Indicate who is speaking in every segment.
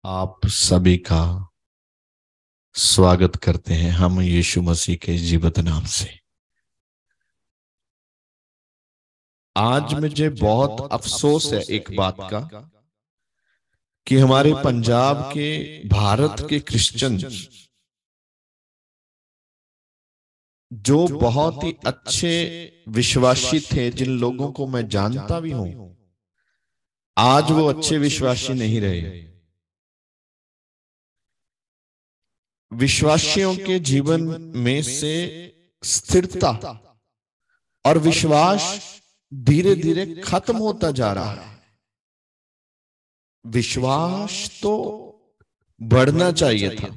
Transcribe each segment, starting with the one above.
Speaker 1: आप सभी का स्वागत करते हैं हम यीशु मसीह के जीवित नाम से। आज मुझे बहुत अफसोस है एक बात का कि हमारे पंजाब के भारत के क्रिश्चियन जो बहुत ही अच्छे विश्वासी थे, जिन लोगों को मैं जानता भी हूं, आज वो अच्छे विश्वासी नहीं रहे। विश्वासियों के जीवन में से स्थिरता और विश्वास धीरे धीरे खत्म होता जा रहा है। विश्वास तो बढ़ना चाहिए था,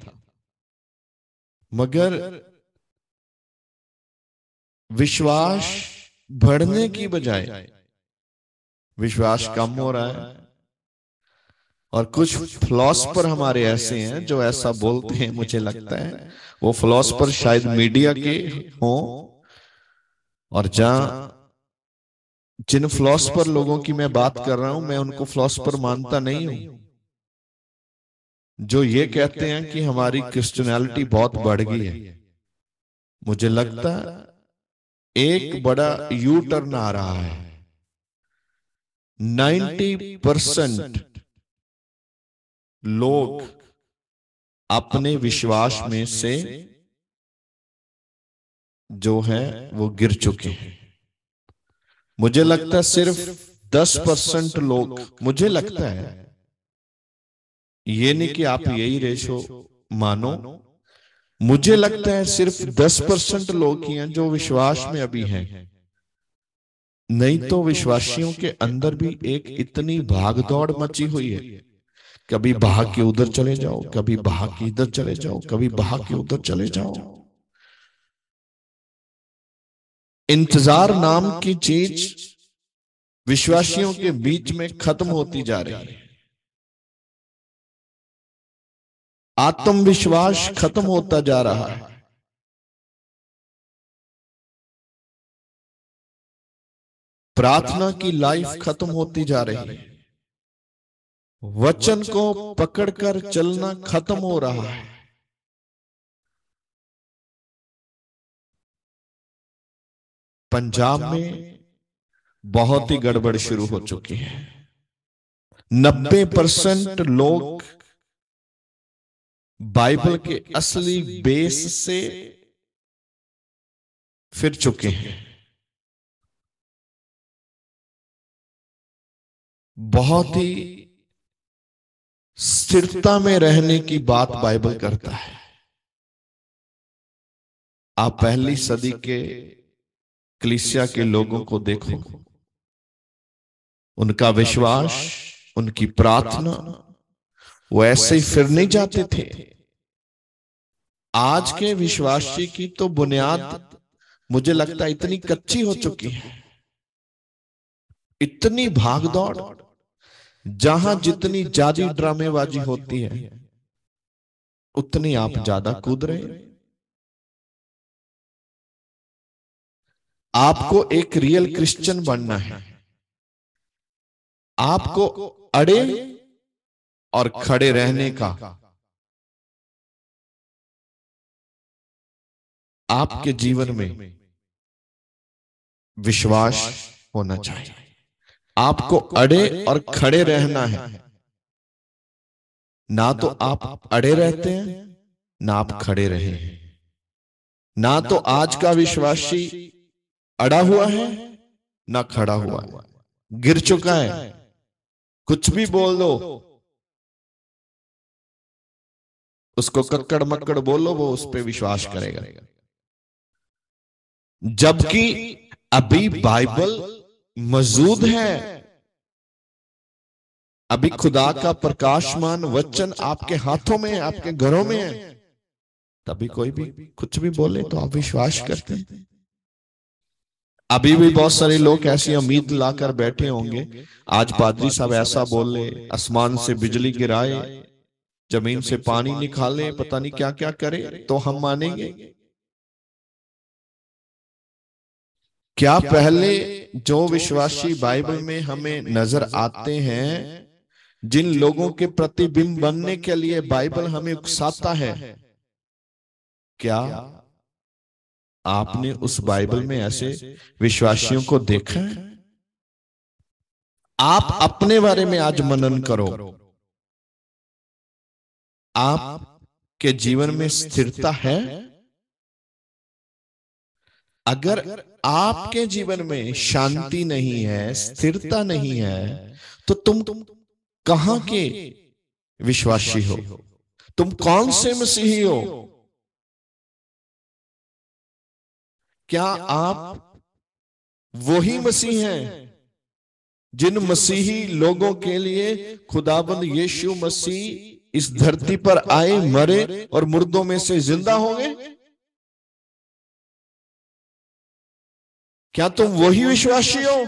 Speaker 1: मगर विश्वास बढ़ने की बजाय विश्वास कम हो रहा है। और कुछ फिलॉसफर हमारे ऐसे हैं जो ऐसा बोलते हैं, मुझे लगता है वो फिलॉसफर शायद मीडिया के हों, और जहां जिन फिलॉसफर लोगों की मैं बात कर रहा हूं, मैं उनको फिलॉसफर मानता नहीं हूं, जो ये कहते हैं कि हमारी क्रिश्चियनिटी बहुत बढ़ गई है। मुझे लगता है एक बड़ा यू टर्न आ रहा है। 90% लोग अपने विश्वास में से जो है वो गिर चुके हैं। मुझे लगता है सिर्फ 10% लोग, मुझे लगता है, ये नहीं कि आप यही रेशो मानो, मुझे लगता है सिर्फ 10% लोग ही हैं जो विश्वास में अभी हैं। नहीं तो विश्वासियों के अंदर भी एक इतनी भागदौड़ मची हुई है, कभी भाग के उधर चले जाओ, कभी भाग के इधर चले जाओ, कभी भाग के उधर चले जाओ। इंतजार नाम की चीज विश्वासियों के बीच में खत्म होती जा रही है। आत्मविश्वास खत्म होता जा रहा है। प्रार्थना की लाइफ खत्म होती जा रही है। वचन को पकड़कर चलना खत्म हो रहा है। पंजाब में बहुत ही गड़बड़ शुरू हो चुकी है। 90% लोग बाइबल के असली बेस से फिर चुके हैं। बहुत ही स्थिरता में रहने की बात बाइबल करता है। आप पहली सदी के कलीसिया के लोगों को देखो, उनका विश्वास, उनकी प्रार्थना, वो ऐसे ही फिर नहीं जाते थे। आज के विश्वासी की तो बुनियाद मुझे लगता है इतनी कच्ची हो चुकी है, इतनी भागदौड़, जहां जितनी ज्यादा ड्रामेबाजी होती है उतनी आप ज्यादा कूद रहे हैं। आपको एक रियल क्रिश्चियन बनना है। आपको अड़े और खड़े रहने का आपके जीवन में विश्वास होना चाहिए। आपको अड़े और खड़े रहना है। ना तो आप अड़े रहते हैं, ना आप खड़े रहे हैं। ना तो आज का विश्वासी अड़ा हुआ है, ना खड़ा हुआ है, गिर चुका है। कुछ भी बोल दो उसको, कक्कड़ मक्कड़ बोलो, वो उस पर विश्वास करेगा। जबकि अभी बाइबल मौजूद है, अभी खुदा का प्रकाशमान वचन आपके हाथों में है, आपके घरों में है, तभी कोई भी कुछ भी बोले तो आप विश्वास करते हैं। अभी भी बहुत सारे लोग ऐसी उम्मीद लाकर बैठे होंगे, आज पादरी साहब ऐसा बोले, आसमान से बिजली गिराए, जमीन से पानी निकाले, पता नहीं क्या क्या करे तो हम मानेंगे। क्या पहले जो विश्वासी बाइबल में हमें नजर आते हैं जिन लोगों के प्रतिबिंब बनने के लिए बाइबल हमें उकसाता है, क्या आपने उस बाइबल में ऐसे विश्वासियों को देखा है? आप अपने बारे में आज मनन करो। आपके जीवन में स्थिरता है? अगर आपके जीवन में शांति नहीं है, स्थिरता नहीं है, तो तुम कहां के विश्वासी हो? तुम कौन से मसीही हो? क्या आप वही मसीह हैं जिन मसीही लोगों के लिए खुदाबंद यीशु मसीह इस धरती पर आए, मरे और मुर्दों में से जिंदा हो गए? क्या तुम वही विश्वासी हो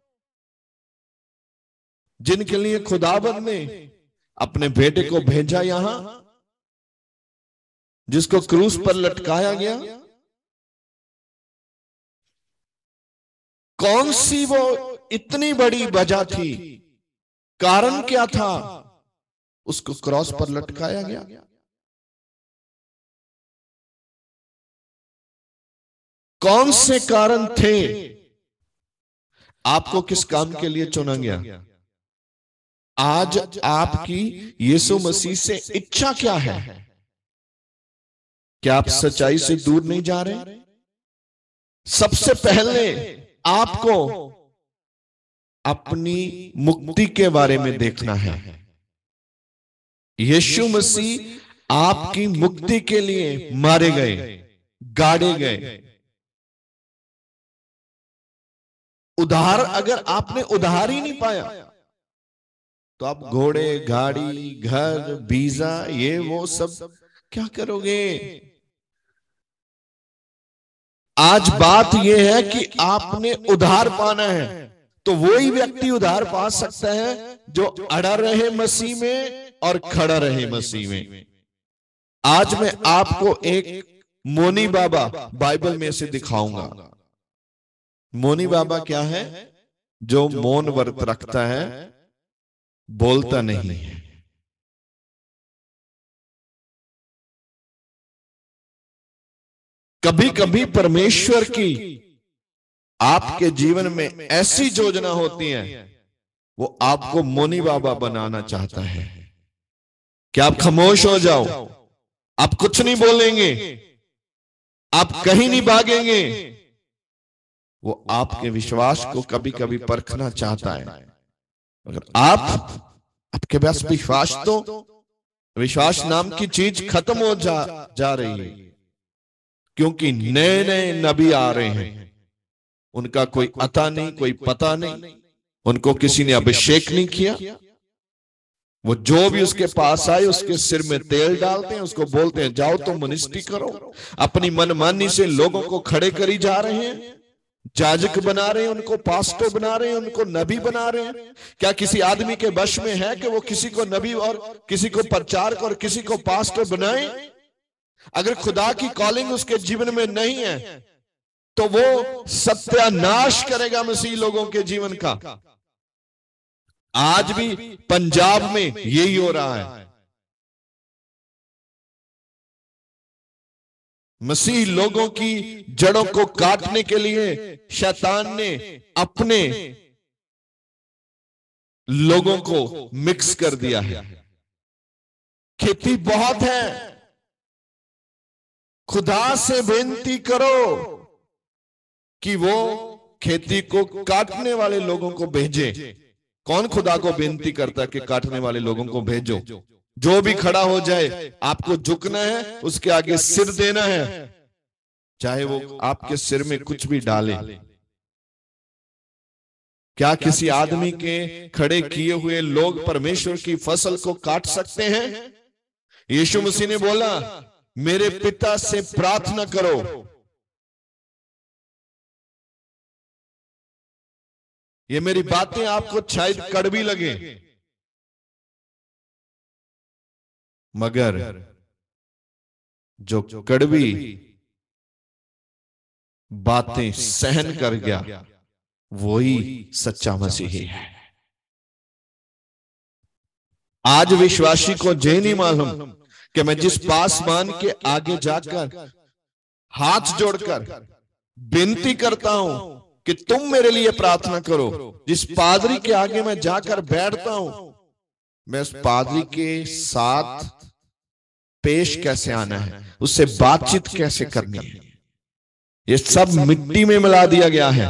Speaker 1: जिनके लिए खुदाबंद ने अपने बेटे को भेजा यहां, जिसको क्रूस पर लटकाया गया? कौन सी वो इतनी बड़ी वजह थी, कारण क्या था उसको क्रॉस पर लटकाया गया? कौन से कारण थे? आपको किस काम के लिए चुना गया? आज आपकी यीशु मसीह से इच्छा क्या है? क्या आप सच्चाई से दूर नहीं जा रहे? सबसे पहले आपको अपनी मुक्ति के बारे में देखना है। यीशु मसीह आपकी मुक्ति के लिए मारे गए, गाड़े गए। उधार अगर आपने उधार ही नहीं पाया, तो आप घोड़े, गाड़ी, घर, वीजा, ये वो सब क्या करोगे? आज बात यह है कि आपने उधार पाना है, तो वही व्यक्ति उधार पा सकता है जो अड़ा रहे मसीह में और खड़ा रहे मसीह में। आज मैं आपको एक मोनी बाबा बाइबल में से दिखाऊंगा। मोनी बाबा क्या है? जो मौन व्रत रखता है, बोलता नहीं है। कभी कभी परमेश्वर की आपके जीवन में ऐसी योजना होती है, वो आपको मोनी बाबा बनाना चाहता है कि आप खामोश हो जाओ, आप कुछ नहीं बोलेंगे, आप कहीं नहीं भागेंगे। वो आपके विश्वास को कभी कभी परखना चाहता है। अगर आपके पास विश्वास, तो विश्वास नाम की चीज खत्म हो जा रही है, क्योंकि नए नए नबी आ रहे हैं। उनका कोई अता नहीं, कोई पता नहीं, उनको किसी ने अभिषेक नहीं किया। वो जो भी उसके पास आए उसके सिर में तेल डालते हैं, उसको बोलते हैं जाओ तुम मिनिस्ट्री करो। अपनी मनमानी से लोगों को खड़े करी जा रहे हैं, जाजक बना रहे हैं, उनको पास्टर बना रहे हैं, उनको नबी बना रहे हैं। क्या किसी आदमी के वश में है कि वो किसी को नबी और किसी को प्रचारक और किसी को पास्टर बनाए? अगर खुदा की कॉलिंग उसके जीवन में नहीं है, तो वो सत्यानाश करेगा मसीह लोगों के जीवन का। आज भी पंजाब में यही हो रहा है। मसीह लोगों की जड़ों को काटने के लिए शैतान ने अपने लोगों को मिक्स कर दिया है। खेती बहुत है, खुदा से बेनती करो कि वो खेती को काटने वाले लोगों को भेजे। कौन खुदा को बेनती करता है कि काटने वाले लोगों को भेजो? जो भी खड़ा हो जाए, आपको झुकना है, उसके आगे सिर देना है, चाहे वो आपके सिर में कुछ भी डाले। क्या किसी आदमी के खड़े किए हुए लोग परमेश्वर की फसल को काट सकते हैं? यीशु मसीह ने बोला, मेरे पिता से प्रार्थना करो। ये मेरी बातें आपको शायद कड़वी लगे, मगर जो कड़वी बातें सहन कर गया, वही सच्चा मसीही है। आज विश्वासी को ये नहीं मालूम कि मैं जिस पासवान के आगे जाकर हाथ जोड़कर विनती करता हूं कि तुम मेरे लिए प्रार्थना करो, जिस पादरी के आगे मैं जाकर बैठता हूं, मैं उस पादरी के साथ पेश कैसे आना है, उससे बातचीत कैसे करनी है, ये सब मिट्टी में मिला दिया गया है।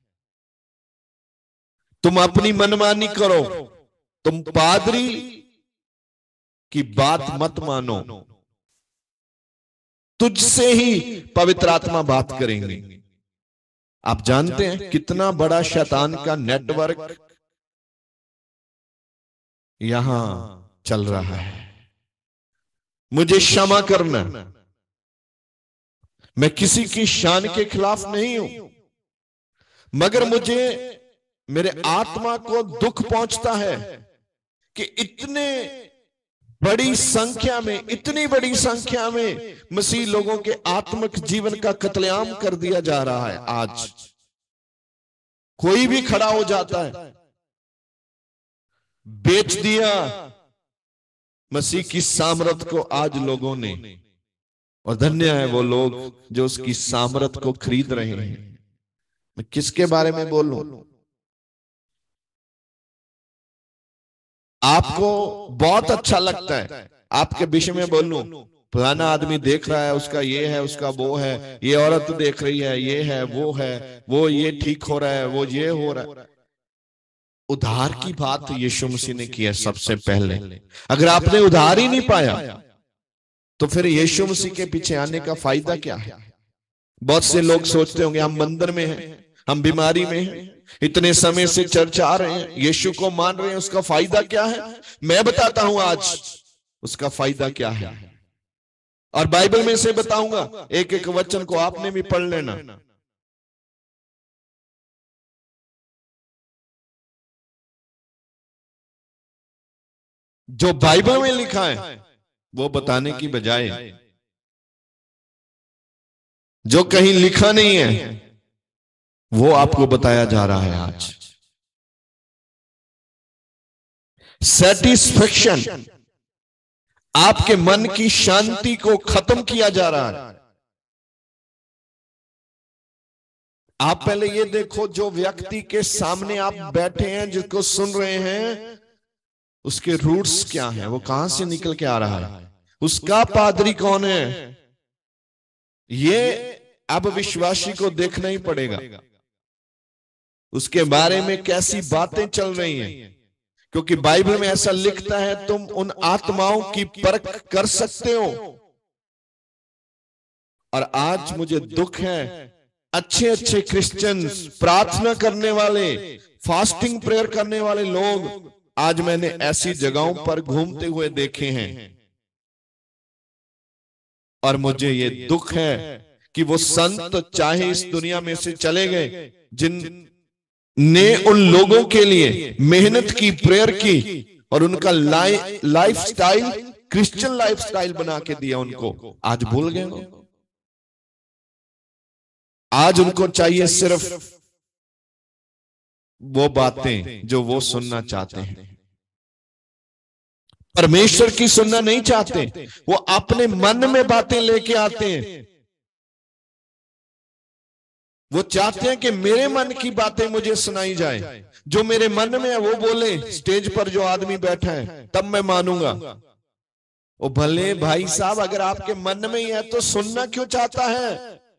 Speaker 1: तुम अपनी मनमानी करो, तुम पादरी की बात मत मानो, तुझसे ही पवित्र आत्मा बात करेंगे। आप जानते हैं कितना बड़ा शैतान का नेटवर्क यहां चल रहा है। मुझे क्षमा करना, मैं किसी की शान के खिलाफ नहीं हूं, मगर मुझे मेरे आत्मा को दुख पहुंचता है कि इतने बड़ी संख्या में, इतनी बड़ी संख्या में मसीह लोगों के आत्मिक जीवन का कत्लेआम कर दिया जा रहा है। आज कोई भी खड़ा हो जाता है, बेच दिया मसीह की सामर्थ को आज लोगों ने, और धन्य है वो लोग जो उसकी सामर्थ को खरीद रहे हैं। मैं किसके बारे में बोलूं? आपको बहुत अच्छा लगता है आपके विषय में बोलूं, फलाना आदमी देख रहा है, उसका ये है, उसका वो है, ये औरत देख रही है, ये है, वो ये ठीक हो रहा है, वो ये हो रहा है। उधार की बात यीशु मसीह ने की है सबसे पहले। अगर आपने उधार ही नहीं पाया तो फिर यीशु मसीह के पीछे आने का फायदा क्या है? बहुत से लोग सोचते होंगे हम मंदिर में हैं, हम बीमारी में हैं, इतने समय से चर्च आ रहे हैं, यीशु को मान रहे हैं, उसका फायदा क्या है? मैं बताता हूं आज उसका फायदा क्या है, और बाइबल में से बताऊंगा। एक एक वचन को आपने भी पढ़ लेना। जो बाइबल में लिखा है वो बताने की बजाय जो कहीं लिखा नहीं है वो आपको बताया जा रहा है। आज सेटिस्फेक्शन, आपके मन की शांति को खत्म किया जा रहा है। आप पहले ये देखो, जो व्यक्ति के सामने आप बैठे हैं, जिसको सुन रहे हैं, उसके रूट्स क्या हैं, वो कहां से निकल के आ रहा है, उसका पादरी कौन है, ये अब विश्वासी को देखना ही पड़ेगा। उसके बारे में कैसी बातें चल रही हैं, क्योंकि बाइबल में ऐसा लिखता है तुम उन आत्माओं की परख कर सकते हो। और आज मुझे दुख है, अच्छे अच्छे क्रिश्चियंस, प्रार्थना करने वाले, फास्टिंग प्रेयर करने वाले लोग आज मैंने ऐसी जगहों पर घूमते हुए देखे हैं, और मुझे ये दुख है कि वो संत चाहे इस दुनिया में से चले गए जिन ने उन लोगों के लिए मेहनत की, प्रेयर की, और उनका life style Christian life style बना के दिया उनको, आज भूल गए। आज उनको चाहिए सिर्फ वो बातें जो वो सुनना चाहते हैं, परमेश्वर की सुनना नहीं चाहते। वो अपने मन में बातें लेके आते हैं, वो चाहते हैं कि मेरे मन की बातें मुझे सुनाई जाए, जो मेरे मन में है वो बोले स्टेज पर जो आदमी बैठा है, तब मैं मानूंगा। ओ भले भाई साहब, अगर आपके मन में ही है तो सुनना क्यों चाहता है?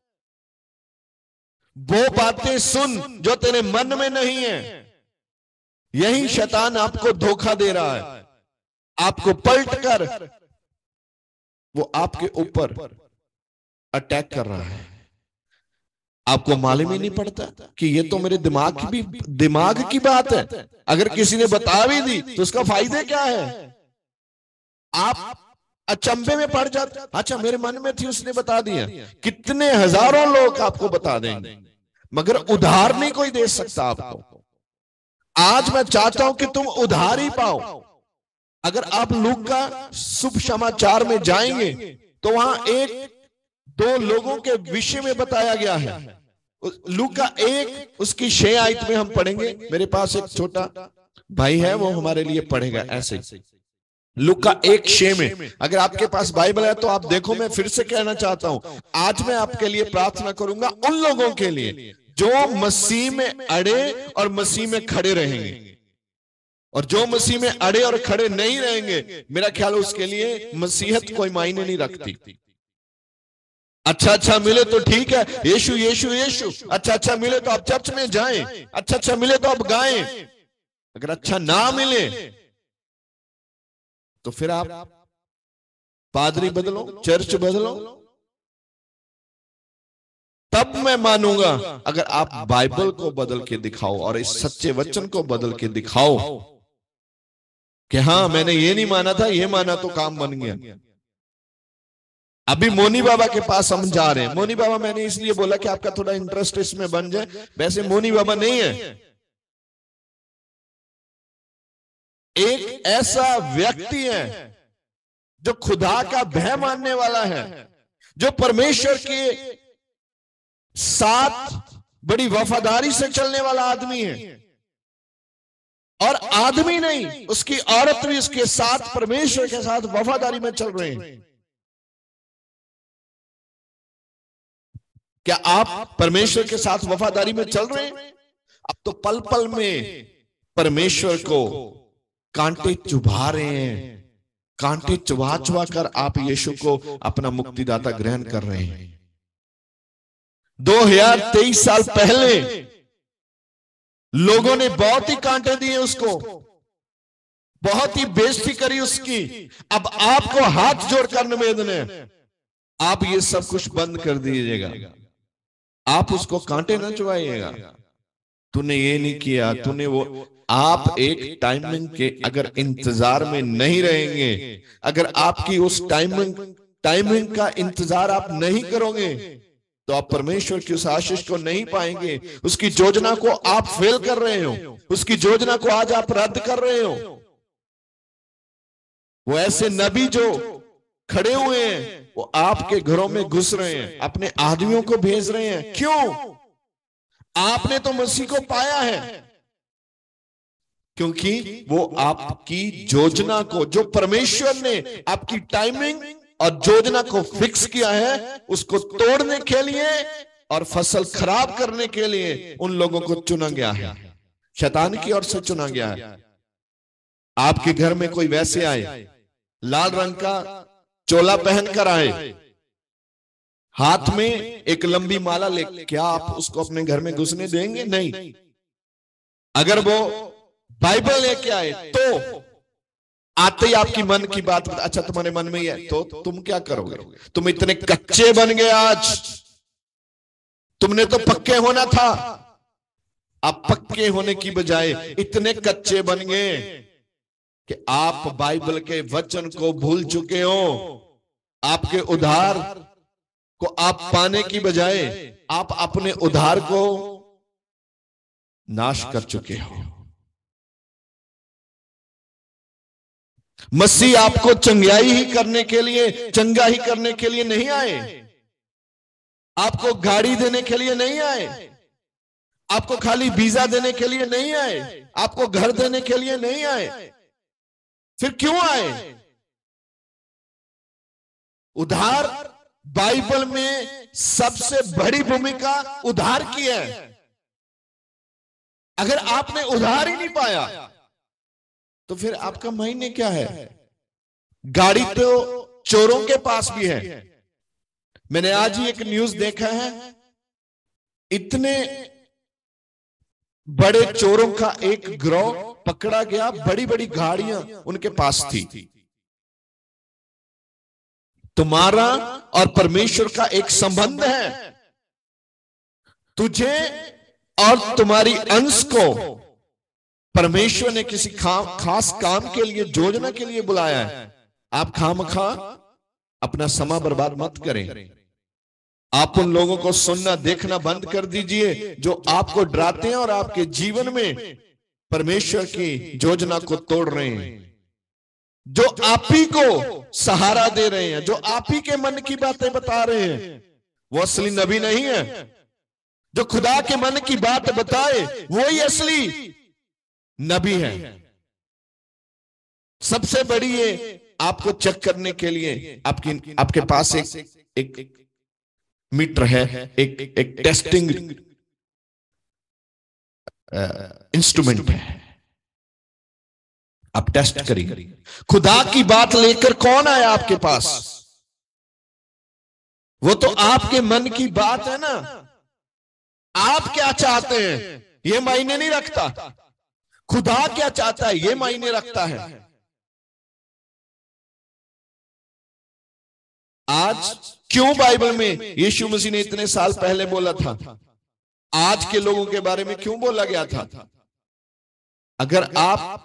Speaker 1: वो बातें सुन जो तेरे मन में नहीं है। यही शैतान आपको धोखा दे रहा है, आपको पलट कर वो आपके ऊपर अटैक कर रहा है। आपको मालूम ही नहीं पड़ता कि ये तो मेरे दिमाग की बात है। अगर किसी ने बता भी दी तो उसका फायदा क्या है? आप अचंभे में पड़ जाते, अच्छा मेरे मन में थी उसने बता दिया। कितने हजारों लोग आपको बता देंगे, मगर उधार नहीं कोई दे सकता आपको। आज मैं चाहता हूं कि तुम उधार ही पाओ। अगर आप लूका शुभ समाचार में जाएंगे तो वहां एक दो लोगों के विषय में बताया गया है। लूका 1 उसकी 6 आयत में हम पढ़ेंगे। मेरे पास एक छोटा भाई है, वो हमारे लिए पढ़ेगा ऐसे। लूका 1:6 में, अगर आपके पास बाइबल है तो आप देखो। मैं फिर से कहना चाहता हूं, आज मैं आपके लिए प्रार्थना करूंगा उन लोगों के लिए जो मसीह में अड़े और मसीह में खड़े रहेंगे। और जो मसीह में अड़े और खड़े नहीं रहेंगे, मेरा ख्याल है उसके लिए मसीहत कोई मायने नहीं रखती। अच्छा अच्छा मिले तो ठीक है, यीशु यीशु यीशु, अच्छा अच्छा मिले तो आप चर्च में जाएं, अच्छा अच्छा मिले तो आप गाएं। अगर अच्छा ना मिले तो फिर आप पादरी बदलो, चर्च बदलो, तब मैं मानूंगा। अगर आप बाइबल को बदल के दिखाओ और इस सच्चे वचन को बदल के दिखाओ कि हाँ मैंने ये नहीं माना था, ये माना तो काम बन गया। अभी मोनी बाबा के पास हम जा रहे हैं। मोनी बाबा मैंने इसलिए बोला कि आपका थोड़ा इंटरेस्ट इसमें बन जाए, वैसे मोनी बाबा नहीं है। एक ऐसा व्यक्ति है जो खुदा का भय मानने वाला है, जो परमेश्वर के साथ बड़ी वफादारी से चलने वाला आदमी है। और आदमी नहीं, उसकी औरत भी उसके साथ, परमेश्वर के साथ वफादारी में चल रहे हैं। क्या आप परमेश्वर के साथ वफादारी में चल रहे हैं? अब तो पल पल में परमेश्वर को कांटे चुभा रहे हैं, कांटे चुभा चुभा कर आप यीशु को अपना मुक्तिदाता ग्रहण कर रहे हैं। 2023 साल पहले लोगों ने बहुत ही कांटे दिए उसको, बहुत ही बेइज्जती करी उसकी। अब आपको हाथ जोड़कर निवेदन है, आप ये सब कुछ बंद कर दीजिएगा, आप उसको कांटे ना चुभाइएगा। तूने ये नहीं किया, तूने वो। आप एक टाइमिंग के अगर इंतजार में नहीं रहेंगे, अगर आपकी उस टाइमिंग का इंतजार आप नहीं करोगे, तो आप परमेश्वर की उस आशीष को नहीं पाएंगे। उसकी योजना को आप फेल कर रहे हो, उसकी योजना को आज आप रद्द कर रहे हो। वो ऐसे नबी जो खड़े हुए हैं, वो आपके घरों में घुस रहे हैं, अपने आदमियों को भेज रहे हैं। क्यों? आपने तो मसीह को पाया है, क्योंकि वो आपकी योजना को, जो परमेश्वर ने आपकी टाइमिंग और योजना को फिक्स किया है, उसको तोड़ने के लिए और फसल खराब करने के लिए उन लोगों को चुना गया है। शैतान की ओर से चुना गया है। आपके घर में कोई वैसे आए, लाल रंग का चोला पहनकर आए, हाथ में एक लंबी माला ले, क्या आप उसको अपने घर में घुसने देंगे? नहीं। अगर वो बाइबल लेके आए तो आते ही आपकी मन की बात, अच्छा तुम्हारे मन में ही है, तो तुम क्या करोगे? तुम इतने कच्चे बन गए आज, तुमने तो पक्के होना था। आप पक्के होने की बजाय इतने कच्चे बन गए कि आप बाइबल के वचन को भूल चुके हो। आपके उद्धार को आप पाने की बजाय आप अपने उद्धार को नाश कर चुके हो। मसीह आपको चंगाई ही करने के लिए, चंगा ही करने के लिए नहीं आए। आपको गाड़ी देने के लिए नहीं आए, आपको खाली वीजा देने के लिए नहीं आए, आपको घर देने के लिए नहीं आए। फिर क्यों आए? उद्धार बाइबल में सबसे बड़ी भूमिका उद्धार की है। अगर आपने उद्धार ही नहीं पाया तो फिर आपका मायने क्या है? गाड़ी तो चोरों के पास भी है। मैंने आज ही एक न्यूज देखा है, इतने बड़े चोरों का एक गिरोह पकड़ा गया, बड़ी बड़ी गाड़ियां उनके पास थी। तुम्हारा और परमेश्वर का एक संबंध है। तुझे और तुम्हारी अंश को परमेश्वर ने किसी खास काम के लिए, योजना के लिए बुलाया है। आप खामखा अपना समय बर्बाद मत करें। आप उन लोगों को सुनना देखना बंद कर दीजिए जो आपको डराते हैं और आपके जीवन में परमेश्वर की योजना को तोड़ रहे हैं, जो आप ही को सहारा दे रहे हैं, जो आप ही के मन की बातें बता रहे हैं। वो असली नबी नहीं है। जो खुदा के मन की बात बताए वो ही असली नबी है। सबसे बड़ी ये आपको चेक करने के लिए आपके पास एक मीटर है, एक टेस्टिंग इंस्ट्रूमेंट है। आप टेस्ट करिए, खुदा की बात लेकर कौन आया आपके पास? वो तो आपके मन की बात है ना। आप क्या चाहते हैं ये मायने नहीं रखता, खुदा क्या चाहता है ये मायने रखता है। आज क्यों बाइबल में यीशु मसीह ने इतने साल पहले बोला था, आज के लोगों के बारे में क्यों बोला गया था? अगर आप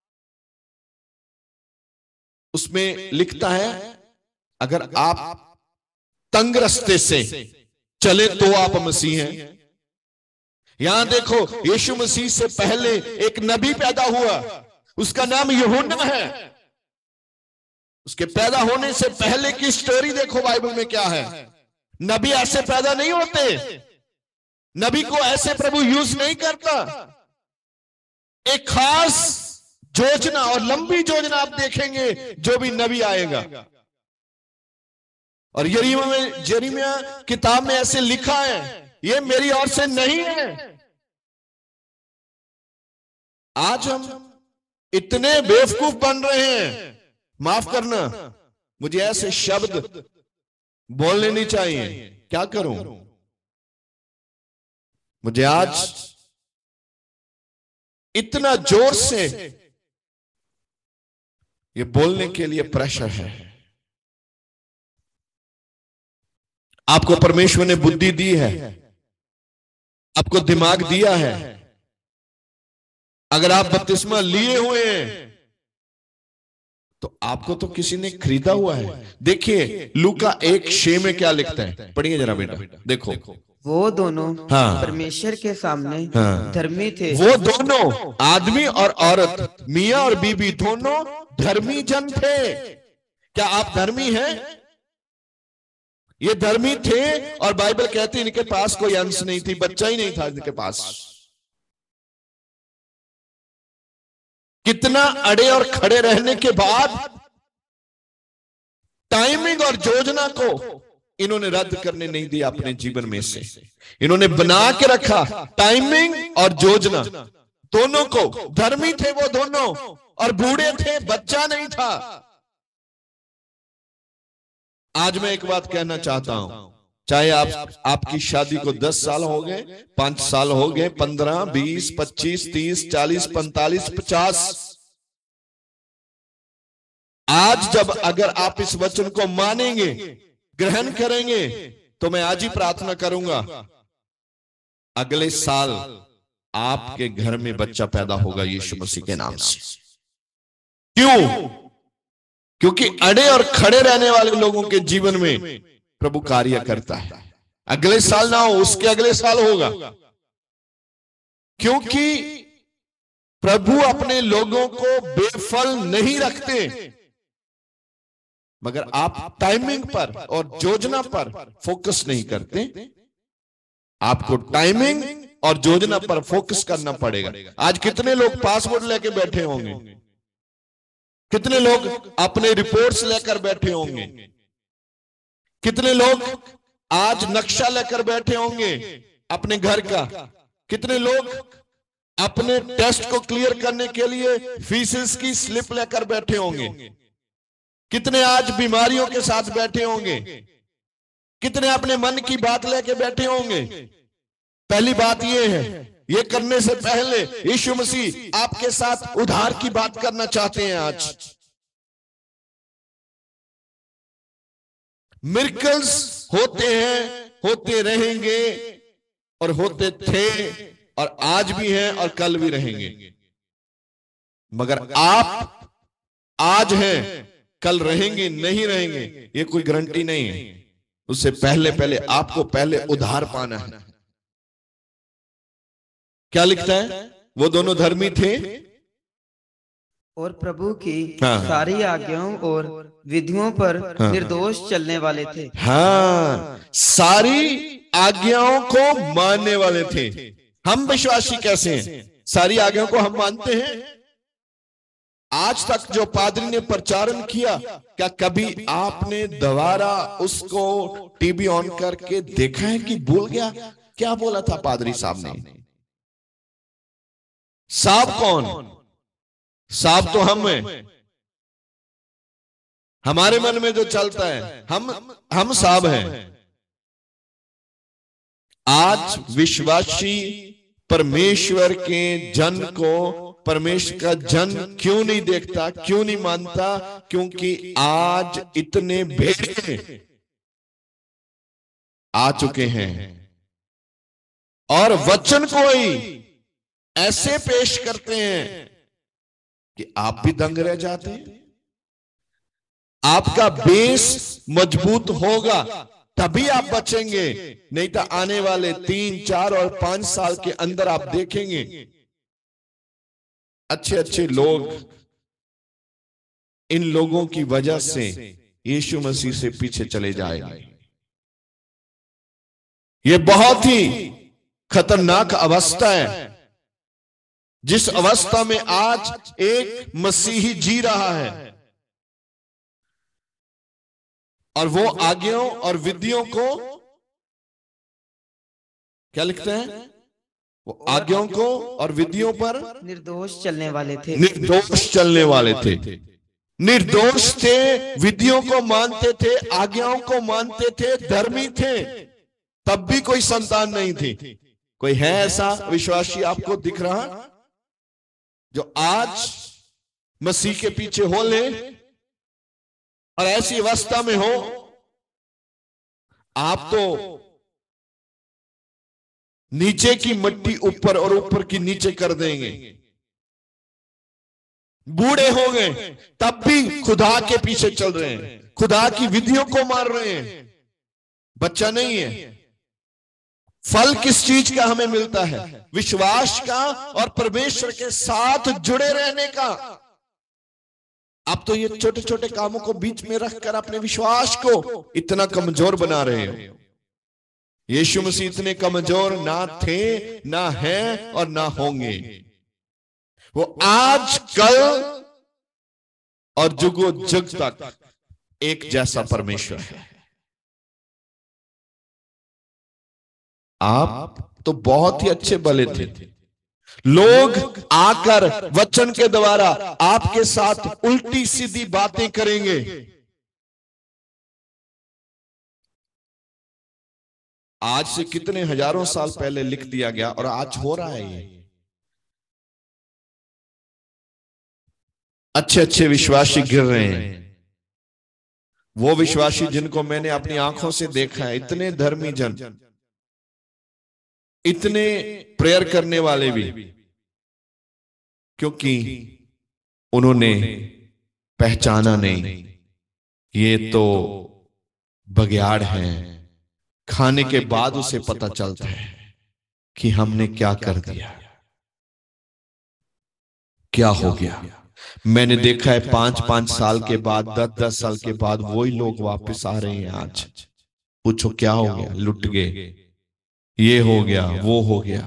Speaker 1: उसमें लिखता है, अगर आप तंग रास्ते से चले तो आप मसीह हैं। यहां देखो, यीशु मसीह से पहले एक नबी पैदा हुआ, उसका नाम यूहन्ना है। उसके पैदा होने से पहले की स्टोरी देखो बाइबल में क्या है। नबी ऐसे पैदा नहीं होते, नबी को ऐसे प्रभु यूज नहीं करता। एक खास योजना और लंबी योजना आप देखेंगे जो भी नबी आएगा। और यिर्मयाह किताब में ऐसे लिखा है, ये मेरी ओर से नहीं है। आज हम इतने बेवकूफ बन रहे हैं, माफ करना, मुझे ऐसे शब्द बोलने नहीं चाहिए, क्या करूं? मुझे आज इतना जोर से ये बोलने के लिए प्रेशर है। आपको परमेश्वर ने बुद्धि दी है, आपको दिमाग दिया है। अगर आप बपतिस्मा लिए हुए हैं तो आपको तो किसी ने खरीदा हुआ है। देखिए लूका 1:6 में क्या लिखता है, पढ़िए जरा बेटा। देखो,
Speaker 2: वो दोनों
Speaker 1: हाँ,
Speaker 2: परमेश्वर के सामने
Speaker 1: हाँ,
Speaker 2: धर्मी थे।
Speaker 1: वो दोनों आदमी और औरत, मियां और बीबी, दोनों धर्मी जन थे। क्या आप धर्मी हैं? ये धर्मी थे। और बाइबल कहती है इनके पास कोई अंश नहीं थी, बच्चा ही नहीं था इनके पास। कितना अड़े और खड़े रहने के बाद टाइमिंग और योजना को इन्होंने रद्द करने नहीं दिया अपने जीवन में से। इन्होंने बना के रखा टाइमिंग और योजना दोनों को। धर्मी थे वो दोनों और बूढ़े थे, बच्चा नहीं था। आज मैं एक बात कहना चाहता हूं, चाहे आपकी शादी को 10 साल हो गए, 5 साल हो गए, 15, 20, 25, 30, 40, 45, 50, आज जब अगर आप इस वचन को मानेंगे, ग्रहण करेंगे, तो मैं आज ही प्रार्थना करूंगा, अगले साल आपके घर में बच्चा पैदा होगा यीशु मसीह के नाम से। क्यों? क्योंकि अड़े और खड़े रहने वाले लोगों के जीवन में प्रभु कार्य करता है। अगले साल ना हो, उसके अगले साल होगा। क्योंकि प्रभु अपने लोगों को बेफल नहीं रखते, मगर आप टाइमिंग पर और योजना पर फोकस नहीं करते। आपको टाइमिंग और योजना पर फोकस करना पड़ेगा। आज कितने लोग पासपोर्ट लेके बैठे होंगे, कितने लोग अपने रिपोर्ट्स लेकर बैठे होंगे, कितने लोग आज नक्शा लेकर बैठे होंगे अपने घर का, कितने लोग अपने टेस्ट को क्लियर करने के लिए फीसेस की स्लिप लेकर बैठे होंगे, कितने आज बीमारियों के साथ बैठे होंगे, कितने अपने मन की बात लेके बैठे होंगे। पहली बात यह है, ये करने से पहले यीशु मसीह आपके साथ उद्धार की बात करना चाहते हैं। आज मिरेकल्स होते हैं, होते रहेंगे और होते थे और आज भी हैं और कल भी रहेंगे, मगर आप आज हैं, कल रहेंगे नहीं रहेंगे ये कोई गारंटी नहीं है। उससे पहले आपको पहले उद्धार पाना है। क्या लिखता है? वो दोनों धर्मी थे
Speaker 2: और प्रभु की सारी आज्ञाओं और विधियों पर निर्दोष चलने वाले थे।
Speaker 1: हाँ, सारी आज्ञाओं को मानने वाले थे। हम विश्वासी कैसे हैं? सारी आज्ञाओं को हम मानते हैं? आज तक जो पादरी ने प्रचारण किया, क्या कभी आपने दोबारा उसको टीवी ऑन करके देखा है कि भूल गया क्या बोला था पादरी साहब ने? साहब कौन? साहब तो हम हैं। हमारे मन में जो चलता है हम साहब हैं। आज विश्वासी परमेश्वर के जन को परमेश्वर का जन क्यों नहीं देखता, क्यों नहीं मानता? क्योंकि आज इतने भेड़े आ चुके हैं और वचन को ही ऐसे पेश करते हैं कि आप भी दंग रह जाते हैं। आपका बेस मजबूत होगा तभी आप बचेंगे, नहीं तो आने वाले 3, 4 और 5 साल के अंदर आप देखेंगे अच्छे अच्छे लोग इन लोगों की वजह से यीशु मसीह से पीछे चले जाएंगे। ये बहुत ही खतरनाक अवस्था है, जिस अवस्था में आज एक मसीही जी रहा है और वो आज्ञाओं और विधियों को क्या लिखते हैं? वो आज्ञाओं को और विधियों पर
Speaker 2: निर्दोष चलने वाले थे।
Speaker 1: निर्दोष चलने वाले थे, निर्दोष थे, विधियों को मानते थे, आज्ञाओं को मानते थे, धर्मी थे, तब भी कोई संतान नहीं थी। कोई है ऐसा विश्वासी आपको दिख रहा जो आज मसीह के पीछे हो ले और ऐसी अवस्था में हो? आप तो नीचे की मिट्टी ऊपर और ऊपर की नीचे कर देंगे। बूढ़े हो गए तब भी खुदा के पीछे चल रहे हैं, खुदा की विधियों को मार रहे हैं। बच्चा नहीं है। फल किस चीज का हमें मिलता है? विश्वास का और परमेश्वर के साथ जुड़े रहने का। आप तो ये छोटे छोटे कामों को बीच में रखकर अपने विश्वास को इतना कमजोर बना रहे हो। यीशु मसीह इतने कमजोर ना थे, ना हैं और ना होंगे। वो आज, कल और जुगो जुग तक एक जैसा परमेश्वर है। आप तो बहुत ही अच्छे भले थे। लोग आकर वचन के द्वारा आपके साथ उल्टी सीधी बातें करेंगे। आज से कितने हजारों साल पहले लिख दिया गया और आज हो रहा है ये। अच्छे अच्छे विश्वासी गिर रहे हैं। वो विश्वासी जिनको मैंने अपनी आंखों से देखा है, इतने धर्मी जन, इतने प्रेयर करने वाले भी, क्योंकि उन्होंने पहचाना नहीं ये तो बघियाड़ हैं। खाने के बाद उसे पता चलता है कि हमने क्या कर दिया, क्या हो गया। मैंने देखा है 5-5 साल के बाद, 10-10 साल के बाद वही लोग वापस आ रहे हैं। आज पूछो क्या हो गया? लुट गए, ये हो गया, वो हो गया।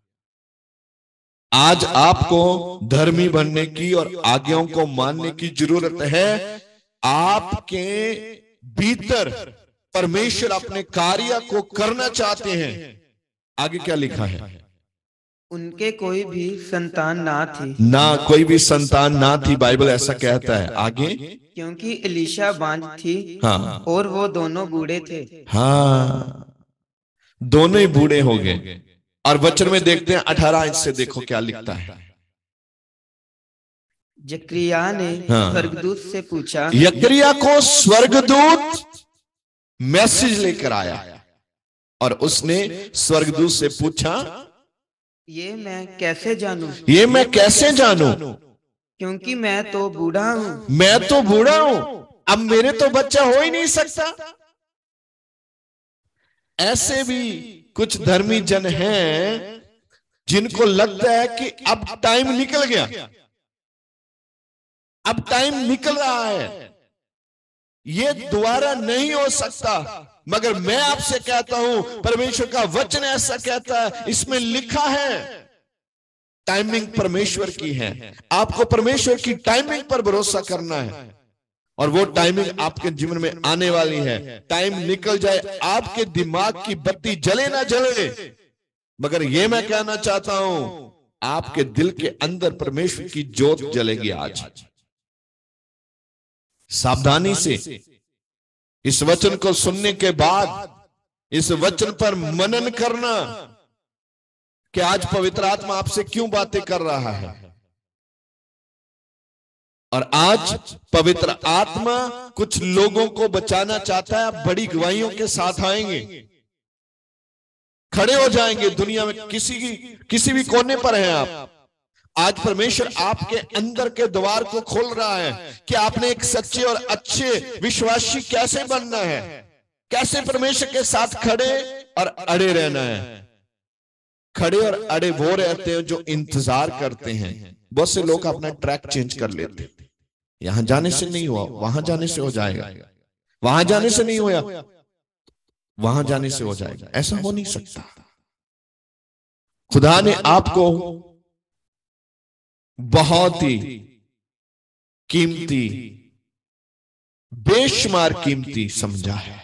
Speaker 1: आज आपको धर्मी बनने की और आज्ञाओं को मानने की जरूरत है। आपके भीतर परमेश्वर अपने कार्य को करना चाहते हैं। आगे क्या लिखा है?
Speaker 2: उनके कोई भी संतान ना थी।
Speaker 1: ना कोई भी संतान ना थी, बाइबल ऐसा कहता है। आगे,
Speaker 2: क्योंकि एलीशा बांझ थी,
Speaker 1: हाँ,
Speaker 2: और वो दोनों बूढ़े थे।
Speaker 1: हाँ, दोनों ही बूढ़े हो गए। और वचन में देखते हैं 18 इंच से, देखो क्या लिखता है।
Speaker 2: जकरिया ने स्वर्गदूत से पूछा।
Speaker 1: जकरिया को स्वर्गदूत मैसेज लेकर आया और उसने स्वर्गदूत से पूछा,
Speaker 2: ये मैं कैसे जानूं?
Speaker 1: ये मैं कैसे जानूं?
Speaker 2: क्योंकि मैं तो बूढ़ा हूं।
Speaker 1: मैं तो बूढ़ा हूं, अब मेरे तो बच्चा हो ही नहीं सकता। ऐसे भी कुछ धर्मी जन हैं जिनको लगता है कि अब टाइम निकल गया, अब टाइम निकल रहा है, ये दोबारा नहीं हो सकता। मगर मैं आपसे कहता हूं, परमेश्वर का वचन ऐसा कहता है, इसमें लिखा है टाइमिंग परमेश्वर की है। आपको परमेश्वर की टाइमिंग पर भरोसा करना है और वो टाइमिंग आपके जीवन में आने वाली है। टाइम निकल जाए, आपके दिमाग की बत्ती जले ना जले, मगर ये मैं कहना चाहता हूं, आपके दिल के अंदर परमेश्वर की ज्योत जलेगी। आज सावधानी से इस वचन को सुनने के बाद इस वचन पर मनन करना कि आज पवित्र आत्मा आपसे क्यों बातें कर रहा है। और आज पवित्र आत्मा कुछ लोगों को बचाना चाहता है। बड़ी गवाहियों के साथ आएंगे, खड़े हो जाएंगे दुनिया में, किसी भी कोने पर हैं आप। आज परमेश्वर आपके अंदर के द्वार को खोल रहा है कि आपने एक सच्चे और अच्छे विश्वासी कैसे बनना है, कैसे परमेश्वर के साथ खड़े और अड़े रहना है। खड़े और अड़े वो रहते हैं जो इंतजार करते हैं। बहुत से लोग अपना ट्रैक चेंज कर लेते हैं, यहां जाने से नहीं हुआ, वहां जाने से हो जाएगा, वहां जाने से नहीं हुआ, वहां जाने से हो जाएगा। ऐसा हो नहीं सकता। खुदा ने आपको बहुत ही कीमती, बेशुमार कीमती समझा है।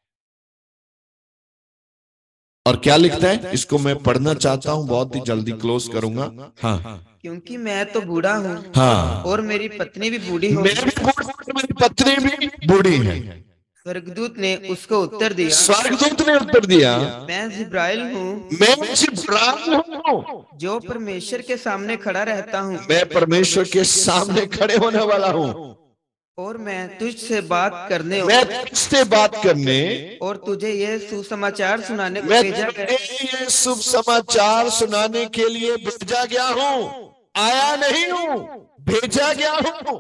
Speaker 1: और क्या लिखता है, इसको मैं पढ़ना चाहता हूं, बहुत ही जल्दी क्लोज करूंगा। हाँ,
Speaker 2: क्योंकि मैं तो बूढ़ा हूँ,
Speaker 1: हाँ,
Speaker 2: और मेरी पत्नी भी बूढ़ी हो,
Speaker 1: मेरी पत्नी भी बूढ़ी है।
Speaker 2: स्वर्गदूत ने उसको उत्तर दिया,
Speaker 1: स्वर्गदूत ने उत्तर दिया,
Speaker 2: मैं जिब्राइल हूँ,
Speaker 1: मैं जिब्राइल हूँ,
Speaker 2: जो परमेश्वर के सामने खड़ा रहता हूँ।
Speaker 1: मैं परमेश्वर के सामने खड़े होने वाला हूँ,
Speaker 2: और मैं तुझसे बात करने,
Speaker 1: मैं तुझसे बात करने
Speaker 2: और तुझे ये सुसमाचार सुनाने को
Speaker 1: मैं
Speaker 2: भेजा गया।
Speaker 1: ये शुभ समाचार सुनाने के लिए भेजा गया हूँ, आया नहीं हूँ, भेजा गया हूँ।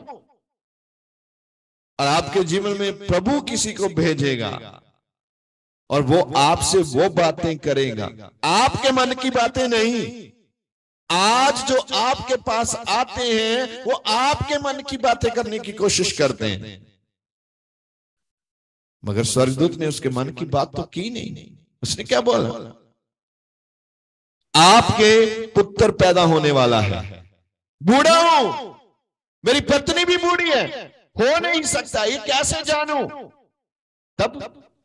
Speaker 1: और आपके जीवन में प्रभु किसी को भेजेगा और वो आपसे वो बातें करेगा, आपके मन की बातें नहीं। आज जो आपके पास आते हैं वो आपके मन की बातें करने की कोशिश करते हैं, मगर स्वर्गदूत ने उसके मन की बात तो की नहीं। उसने क्या बोला, आपके पुत्र पैदा होने वाला है, बूढ़ा हूं, मेरी पत्नी भी बूढ़ी है, हो नहीं सकता, ये कैसे जानूं। तब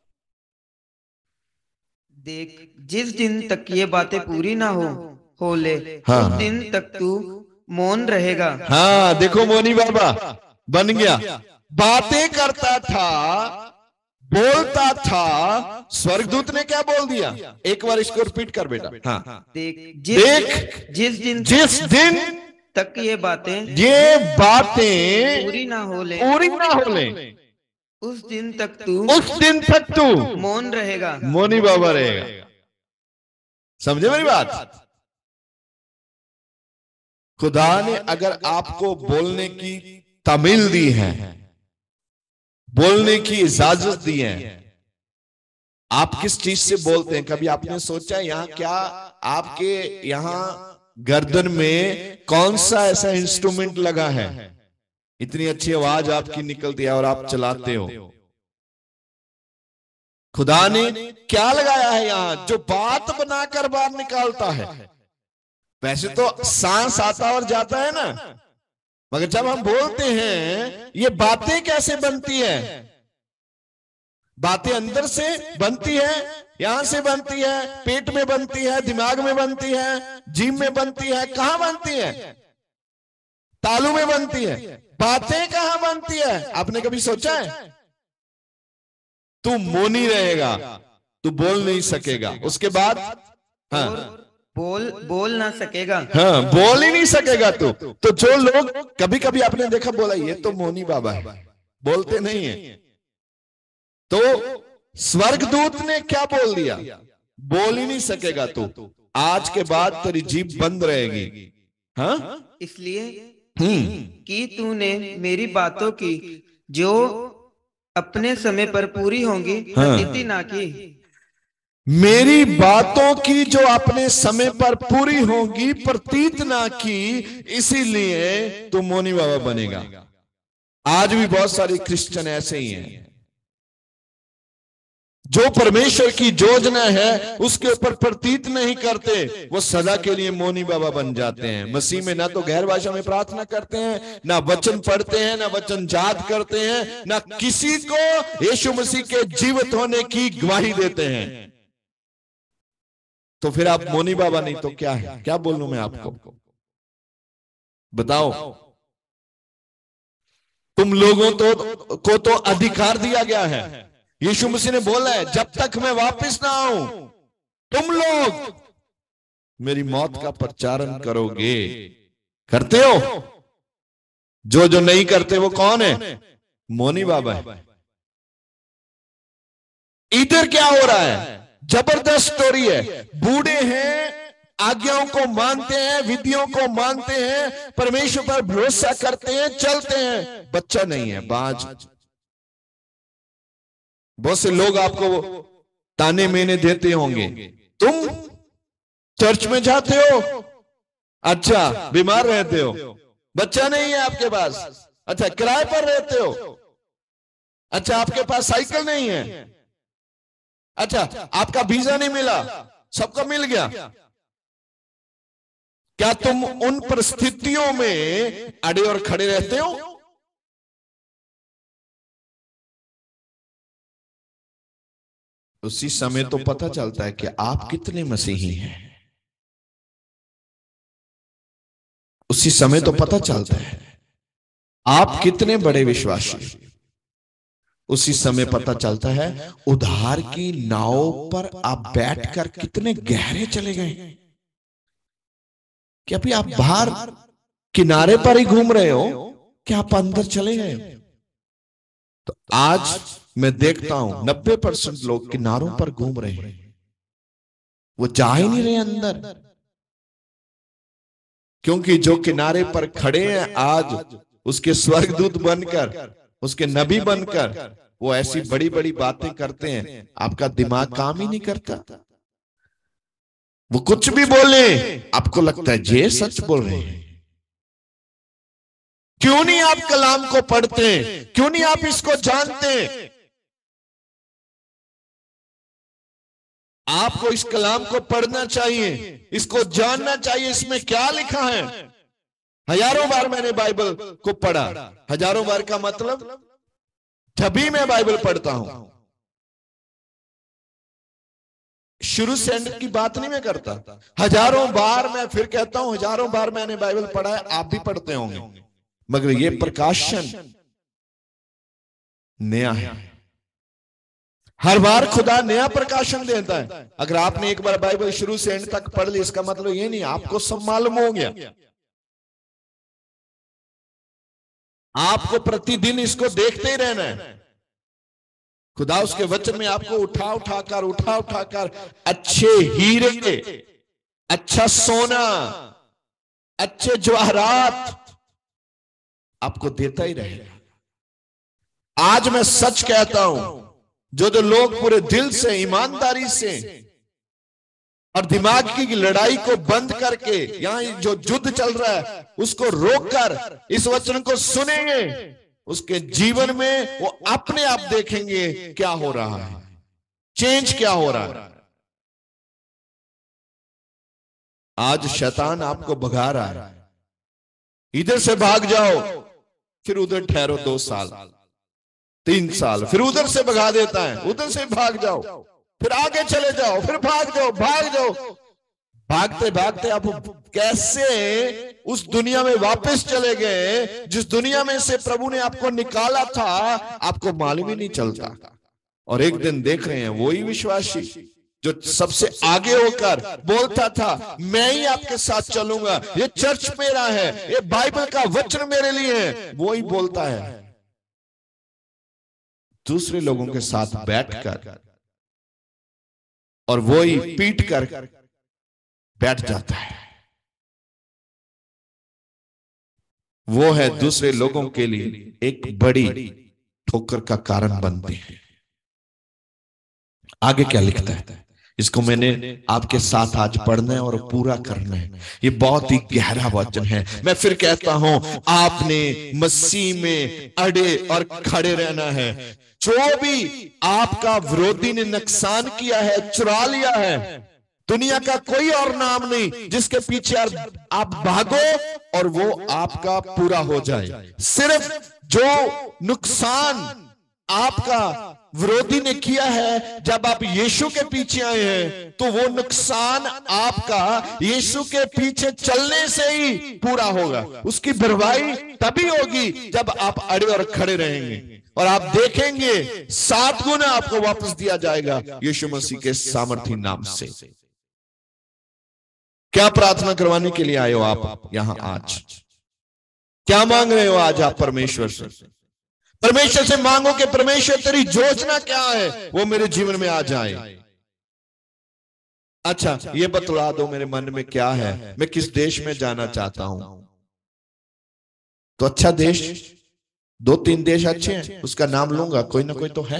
Speaker 2: देख, जिस दिन तक ये बातें पूरी ना हो ले,
Speaker 1: हाँ,
Speaker 2: उस दिन तक तू मौन रहेगा।
Speaker 1: हाँ, देखो मोनी बाबा बन गया, बातें करता था, बोलता था। स्वर्गदूत ने क्या बोल दिया, एक बार इसको रिपीट कर बेटा। हाँ,
Speaker 2: देख,
Speaker 1: जिस दिन
Speaker 2: तक ये बातें
Speaker 1: पूरी
Speaker 2: ना हो ले, उस दिन तक तू मौन रहेगा,
Speaker 1: मोनी बाबा रहेगा। समझे मेरी बात। खुदा ने अगर आपको बोलने की तमील दी है, बोलने की इजाजत दी है, आप किस चीज से बोलते हैं? कभी आपने सोचा यहाँ क्या आपके यहाँ गर्दन में कौन सा ऐसा इंस्ट्रूमेंट लगा है, इतनी अच्छी आवाज आपकी निकलती है और आप चलाते हो? खुदा ने क्या लगाया है यहाँ जो बात बनाकर बाहर निकालता है? वैसे तो सांस आता और जाता है ना, मगर जब हम बोलते हैं ये बातें कैसे बनती है? बातें अंदर से बनती है, यहां से बनती है, पेट में बनती है, दिमाग में बनती है, जीभ में बनती है, कहां बनती है? तालू में बनती है। बातें कहां बनती है? आपने कभी सोचा है? तू मौनी रहेगा, तू बोल नहीं सकेगा, उसके बाद हाँ
Speaker 2: बोल ना सकेगा,
Speaker 1: हाँ, बोल ही नहीं सकेगा तू। तो जो लोग कभी कभी आपने देखा, बोला ये तो मौनी बाबा है, बोलते नहीं है। तो स्वर्गदूत ने क्या बोल दिया, बोल ही नहीं सकेगा तू, आज के बाद तेरी जीभ बंद रहेगी। हाँ,
Speaker 2: इसलिए कि तूने मेरी बातों की जो अपने समय पर पूरी होंगी प्रतीति ना की।
Speaker 1: मेरी बातों की जो अपने समय पर पूरी होंगी प्रतीत ना की, इसीलिए तू मौनी बाबा बनेगा। आज भी बहुत सारे क्रिश्चियन ऐसे ही हैं जो परमेश्वर की योजना है उसके ऊपर प्रतीत नहीं करते, वो सदा के लिए मौनी बाबा बन जाते हैं। मसीह में ना तो गैर भाषा में प्रार्थना करते हैं, ना वचन पढ़ते हैं, ना वचन याद करते हैं, ना किसी को यीशु मसीह के जीवित होने की गवाही देते हैं। तो फिर आप मौनी बाबा नहीं तो क्या है? क्या बोलूं मैं आपको, बताओ। तुम लोगों को तो अधिकार दिया गया है। यीशु मसीह ने बोला है, जब तक मैं वापस ना आऊं तुम लोग मेरी मौत का प्रचारण करोगे। करते हो? जो नहीं करते वो कौन है? मौनी बाबा है। इधर क्या हो रहा है? जबरदस्त स्टोरी है। बूढ़े हैं, आज्ञाओं को मानते हैं, विधियों को मानते हैं, परमेश्वर पर भरोसा करते हैं, चलते हैं, बच्चा नहीं है, बाज। बहुत से लोग आपको ताने मेने देते होंगे, तुम चर्च में जाते हो, अच्छा बीमार रहते हो, बच्चा नहीं है आपके पास, अच्छा किराए पर रहते हो, अच्छा आपके पास साइकिल नहीं है, अच्छा आपका वीजा नहीं मिला, सबका मिल गया। क्या तुम उन परिस्थितियों में अड़े और खड़े रहते हो? उसी समय तो पता चलता है कि आप कितने मसीही हैं। उसी समय तो पता चलता है आप कितने बड़े विश्वासी। उसी समय पता चलता है उद्धार की नाव पर आप बैठकर कितने गहरे चले गए। क्या अभी आप बाहर किनारे पर ही घूम रहे हो, क्या आप अंदर चले गए? तो आज मैं देखता हूं 90% लोग किनारों पर घूम रहे हैं, वो जा ही नहीं रहे अंदर। क्योंकि जो किनारे पर खड़े हैं आज उसके स्वर्गदूत बनकर, उसके नबी बनकर, वो ऐसी बड़ी बड़ी बातें करते हैं, आपका दिमाग काम ही नहीं करता। वो कुछ भी बोले आपको लगता है ये सच बोल रहे हैं। क्यों नहीं आप कलाम को पढ़ते? क्यों नहीं आप इसको जानते? आपको इस कलाम को पढ़ना चाहिए, इसको जानना चाहिए, इसमें क्या लिखा है। हजारों बार मैंने बाइबल को पढ़ा। हजारों बार का मतलब जब भी मैं बाइबल पढ़ता हूं, शुरू से एंड की बात नहीं मैं करता, हजारों बार मैं फिर कहता हूं हजारों बार मैंने बाइबल पढ़ा है, आप भी पढ़ते होंगे, मगर ये प्रकाशन नया है। हर बार खुदा नया प्रकाशन देता है। अगर आपने एक बार बाइबल शुरू से एंड तक पढ़ ली, इसका मतलब ये नहीं आपको सब मालूम हो गया। आपको प्रतिदिन इसको देखते ही रहना है। खुदा उसके वचन में आपको उठा उठाकर अच्छे हीरे, अच्छा सोना, अच्छे जवाहरात आपको देता ही रहेगा। आज मैं सच कहता हूं, जो लोग पूरे दिल से, ईमानदारी से और दिमाग की लड़ाई को बंद करके यहां जो युद्ध चल रहा है उसको रोककर इस वचन को सुनेंगे, उसके जीवन में वो अपने आप देखेंगे क्या हो रहा है, चेंज क्या हो रहा है। आज शैतान आपको भगा रहा है, इधर से भाग जाओ, फिर उधर ठहरो 2 साल 3 साल, फिर उधर से भगा देता है, उधर से भाग जाओ, फिर आगे चले जाओ, फिर भाग जाओ। भागते भागते आप कैसे उस दुनिया में वापस चले गए जिस दुनिया में से प्रभु ने आपको निकाला था, आपको मालूम ही नहीं चलता। और एक दिन देख रहे हैं वही विश्वासी जो सबसे आगे होकर बोलता था मैं ही आपके साथ चलूंगा, ये चर्च मेरा है, ये बाइबल का वचन मेरे लिए है, वो ही बोलता है दूसरे लोगों के साथ बैठकर, और वो ही पीट कर बैठ जाता है। वो है दूसरे लोगों के लिए एक बड़ी ठोकर का कारण बनते हैं। आगे क्या लिखता है, इसको मैंने आपके साथ आज पढ़ना है और पूरा करना है। ये बहुत ही गहरा वचन है। मैं फिर कहता हूं, आपने मसीह में अड़े और खड़े रहना है। जो भी आपका विरोधी ने नुकसान किया है, चुरा लिया है, दुनिया का कोई और नाम नहीं जिसके पीछे आप भागो और वो आपका पूरा हो जाए। सिर्फ जो नुकसान आपका विरोधी ने किया है, जब आप यीशु के पीछे आए हैं तो वो नुकसान आपका यीशु के पीछे चलने से ही पूरा होगा। उसकी भरपाई तभी होगी जब आप अड़े और खड़े रहेंगे और आप देखेंगे 7 गुना आपको वापस दिया जाएगा यीशु मसीह के सामर्थी नाम से। क्या प्रार्थना करवाने के लिए आए हो आप यहां आज? क्या मांग रहे हो आज आप परमेश्वर से? परमेश्वर से मांगो कि परमेश्वर तेरी योजना क्या है वो मेरे जीवन में आ जाए। अच्छा, ये बतला दो मेरे मन में क्या है, मैं किस देश में जाना चाहता हूं। तो अच्छा देश, 2-3 देश अच्छे हैं, उसका नाम लूंगा, कोई ना कोई तो है।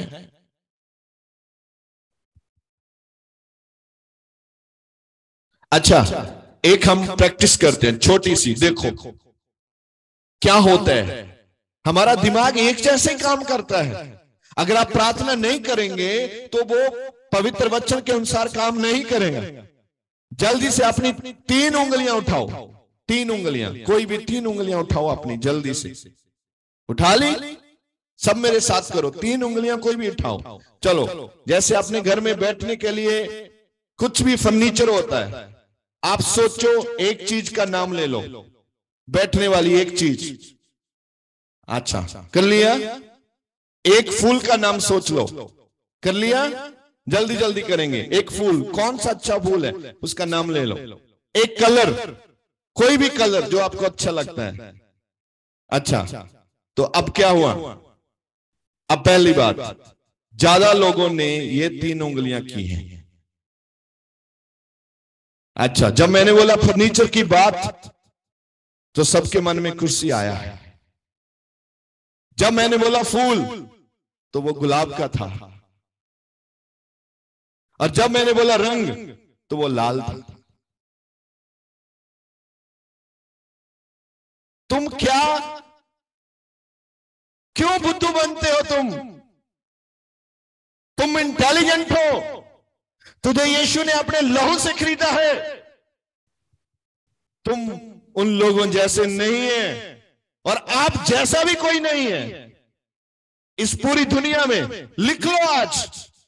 Speaker 1: अच्छा, एक हम प्रैक्टिस करते हैं छोटी सी। देखो क्या होता है, हमारा दिमाग एक जैसे काम करता है। अगर आप प्रार्थना नहीं करेंगे तो वो पवित्र वचन के अनुसार काम नहीं करेगा। जल्दी से अपनी 3 उंगलियां उठाओ, 3 उंगलियां, कोई भी 3 उंगलियां उठाओ अपनी, जल्दी से उठा ली? सब मेरे साथ करो, 3 उंगलियां कोई भी उठाओ। चलो, जैसे अपने घर में बैठने के लिए कुछ भी फर्नीचर होता है, आप सोचो एक चीज का नाम ले लो, बैठने वाली एक चीज। अच्छा, कर लिया? एक फूल का नाम सोच लो, कर लिया? जल्दी जल्दी करेंगे। एक फूल, कौन सा अच्छा फूल है उसका नाम ले लो। एक कलर, कोई भी कलर जो आपको अच्छा लगता है। अच्छा, तो अब क्या हुआ? अब पहली बात, ज्यादा लोगों ने ये 3 उंगलियां की हैं। अच्छा, जब मैंने बोला फर्नीचर की बात तो सबके मन में कुर्सी आया है। जब मैंने बोला फूल तो वो गुलाब का था, और जब मैंने बोला रंग तो वो लाल था। तुम क्यों बुद्धू बनते हो? तुम इंटेलिजेंट हो, तुझे यीशु ने अपने लहू से खरीदा है। तुम उन लोगों जैसे नहीं है, और आप जैसा भी कोई नहीं है इस पूरी दुनिया में। लिख लो आज,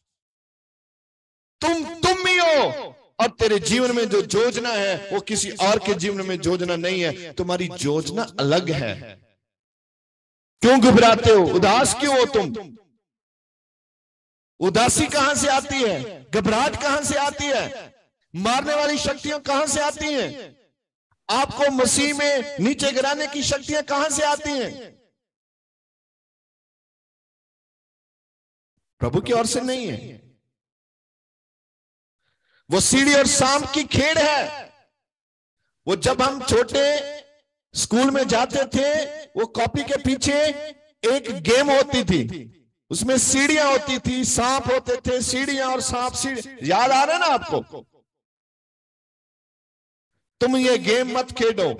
Speaker 1: तुम ही हो, और तेरे जीवन में जो योजना है वो किसी और के जीवन में योजना नहीं है, तुम्हारी योजना अलग है। क्यों घबराते हो? उदास क्यों हो तुम? उदासी कहां से आती है? घबराहट कहां से आती है? मारने वाली शक्तियां कहां से आती हैं? आपको मसीह में नीचे गिराने की शक्तियां कहां से आती हैं? प्रभु की ओर से नहीं है। वो सीढ़ी और सांप की खेड़ है। वो जब हम छोटे स्कूल में जाते थे, वो कॉपी के पीछे एक गेम होती थी, उसमें सीढ़ियां होती थी, सांप होते थे, सीढ़ियां और सांप। सीढ़ी याद आ रहा है ना आपको? तुम ये गेम मत खेलो।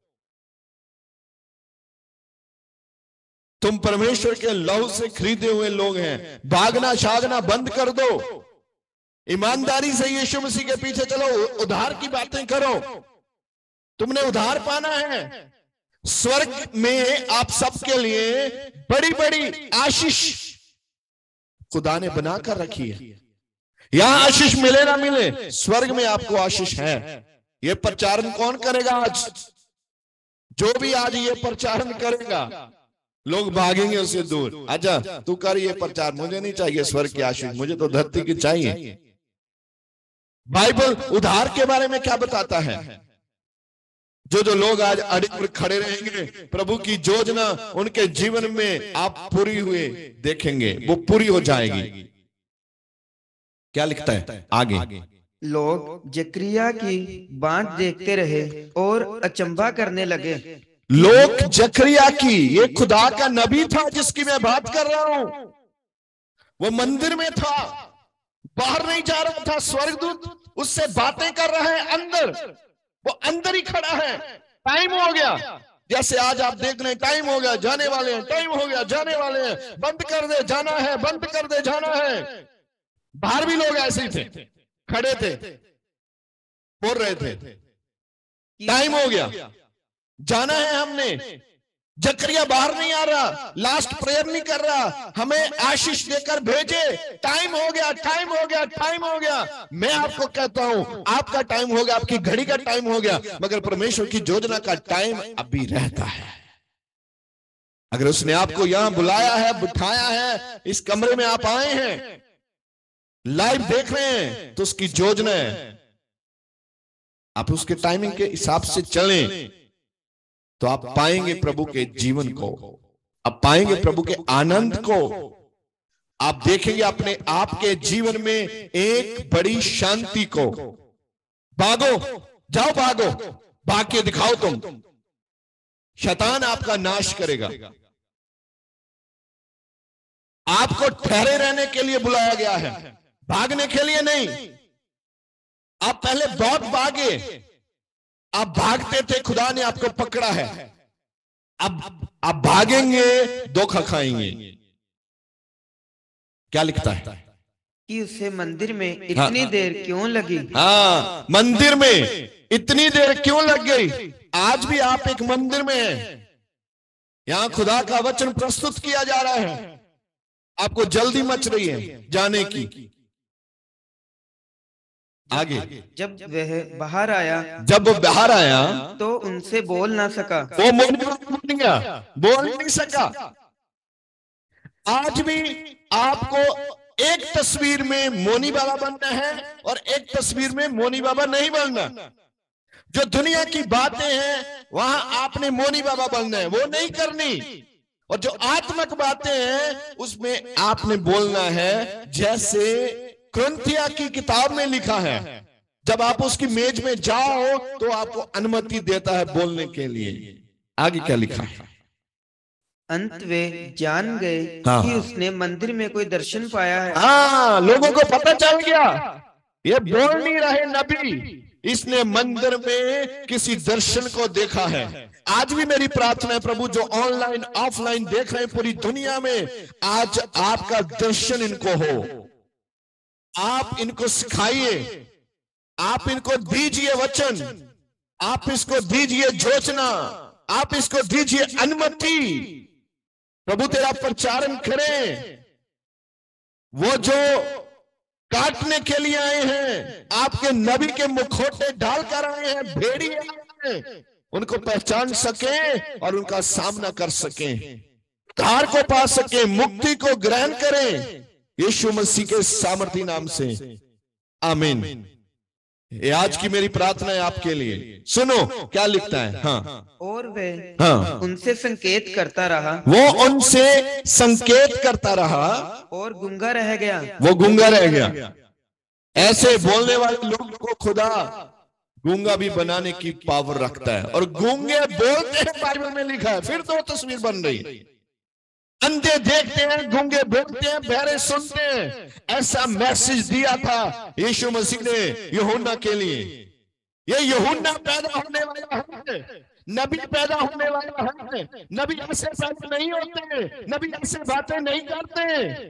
Speaker 1: तुम परमेश्वर के लहू से खरीदे हुए लोग हैं। भागना शागना बंद कर दो, ईमानदारी से यीशु मसीह के पीछे चलो, उधार की बातें करो। तुमने उधार पाना है। स्वर्ग में आप सबके लिए बड़ी बड़ी आशीष खुदा ने बनाकर रखी है। यहां आशीष मिले ना मिले, स्वर्ग में आपको आशीष है। ये प्रचारण कौन करेगा आज? जो भी आज ये प्रचारण करेगा, लोग भागेंगे उससे दूर। अच्छा, तू कर ये प्रचार, मुझे नहीं चाहिए स्वर्ग की आशीष, मुझे तो धरती की चाहिए। बाइबल उधार के बारे में क्या बताता है? जो लोग आज अड़िग खड़े रहेंगे, प्रभु की योजना उनके जीवन में आप पूरी हुए देखेंगे, वो पूरी हो जाएगी। क्या लिखता है आगे?
Speaker 2: लोग जकरिया की बाट देखते रहे और अचंभा करने लगे।
Speaker 1: लोग जकरिया की, ये खुदा का नबी था जिसकी मैं बात कर रहा हूं। वो मंदिर में था, बाहर नहीं जा रहा था। स्वर्गदूत उससे बातें कर रहा है अंदर, वो अंदर ही खड़ा है। टाइम हो गया, जैसे आज आप देख रहे हैं टाइम हो गया जाने वाले हैं, टाइम हो गया जाने वाले हैं, बंद कर दे जाना है, बंद कर दे जाना है। बाहर भी लोग ऐसे ही थे, खड़े थे, बोल रहे थे टाइम हो गया जाना है हमने। जकरिया बाहर नहीं आ रहा, लास्ट प्रेयर नहीं कर रहा, हमें आशीष देकर भेजे, टाइम हो गया, टाइम हो गया, टाइम हो गया। मैं आपको कहता हूं आपका टाइम हो गया, आपकी घड़ी का टाइम हो गया, मगर परमेश्वर की योजना का टाइम अभी रहता है। अगर उसने आपको यहां बुलाया है, बिठाया है, इस कमरे में आप आए हैं, लाइव देख रहे हैं, तो उसकी योजना है। आप उसके टाइमिंग के हिसाब से चलें तो आप पाएंगे प्रभु के जीवन को, आप पाएंगे प्रभु के आनंद को, आप देखेंगे अपने आप के जीवन में एक बड़ी शांति को। भागो, जाओ भागो, भाग के दिखाओ तुम, शैतान आपका नाश करेगा। आपको ठहरे रहने के लिए बुलाया गया है, भागने के लिए नहीं। आप पहले बहुत भागे, आप भागते थे, खुदा ने आपको पकड़ा है, अब आप भागेंगे, धोखा खाएंगे। क्या लिखता है
Speaker 2: कि उसे मंदिर में इतनी देर क्यों लगी?
Speaker 1: हाँ, मंदिर में इतनी देर क्यों लग गई? आज भी आप एक मंदिर में हैं, यहां खुदा का वचन प्रस्तुत किया जा रहा है, आपको जल्दी मच रही है जाने की। आगे,
Speaker 2: जब वह बाहर आया,
Speaker 1: जब वो बाहर आया
Speaker 2: तो उनसे बोल ना सका,
Speaker 1: वो बोल नहीं सका। आज भी आपको एक तस्वीर में मोनी बाबा बनना है और एक तस्वीर में मोनी बाबा नहीं बनना। जो दुनिया की बातें हैं वहां आपने मोनी बाबा बनना है, वो नहीं करनी। और जो आत्मिक बातें हैं उसमें आपने बोलना है, जैसे कुरिन्थिया की किताब में लिखा है, जब आप उसकी मेज में जाओ तो आपको अनुमति देता है बोलने के लिए। आगे क्या लिखा है?
Speaker 2: अंत वे जान गए कि उसने मंदिर में कोई दर्शन पाया है।
Speaker 1: हाँ, लोगों को पता चल गया, ये बोल नहीं रहे नबी, इसने मंदिर में किसी दर्शन को देखा है। आज भी मेरी प्रार्थना है प्रभु, जो ऑनलाइन ऑफलाइन देख रहे हैं पूरी दुनिया में, आज आपका दर्शन इनको हो, आप इनको सिखाइए, आप इनको दीजिए वचन, आप इसको दीजिए योजना, आप इसको दीजिए अनुमति। प्रभु तेरा प्रचारण करें। वो जो काटने के लिए आए हैं, आपके नबी के मुखौटे डालकर आए हैं, भेड़िए आए हैं, उनको पहचान सके और उनका सामना कर सके, उद्धार को पा सके, मुक्ति को ग्रहण करें यीशु मसीह के सामर्थी नाम से। आमीन। ये आज की मेरी प्रार्थना है आपके लिए। सुनो क्या लिखता है। हाँ, और
Speaker 2: वह उनसे संकेत करता रहा,
Speaker 1: वो उनसे संकेत करता रहा
Speaker 2: और गूंगा रह गया,
Speaker 1: वो गूंगा रह गया। ऐसे बोलने वाले लोग को खुदा गूंगा भी बनाने की पावर रखता है, और गूंगे बोलते हैं, बाइबल में लिखा है। फिर तो तस्वीर बन रही है, अंधे देखते हैं, गूंगे बोलते हैं, बहरे सुनते हैं। ऐसा मैसेज दिया था यीशु मसीह ने यूहन्ना के लिए। ये यूहन्ना पैदा होने वाला है, नबी पैदा होने वाला है। नबी ऐसे पैदा नहीं होते, नबी ऐसे बातें नहीं करते।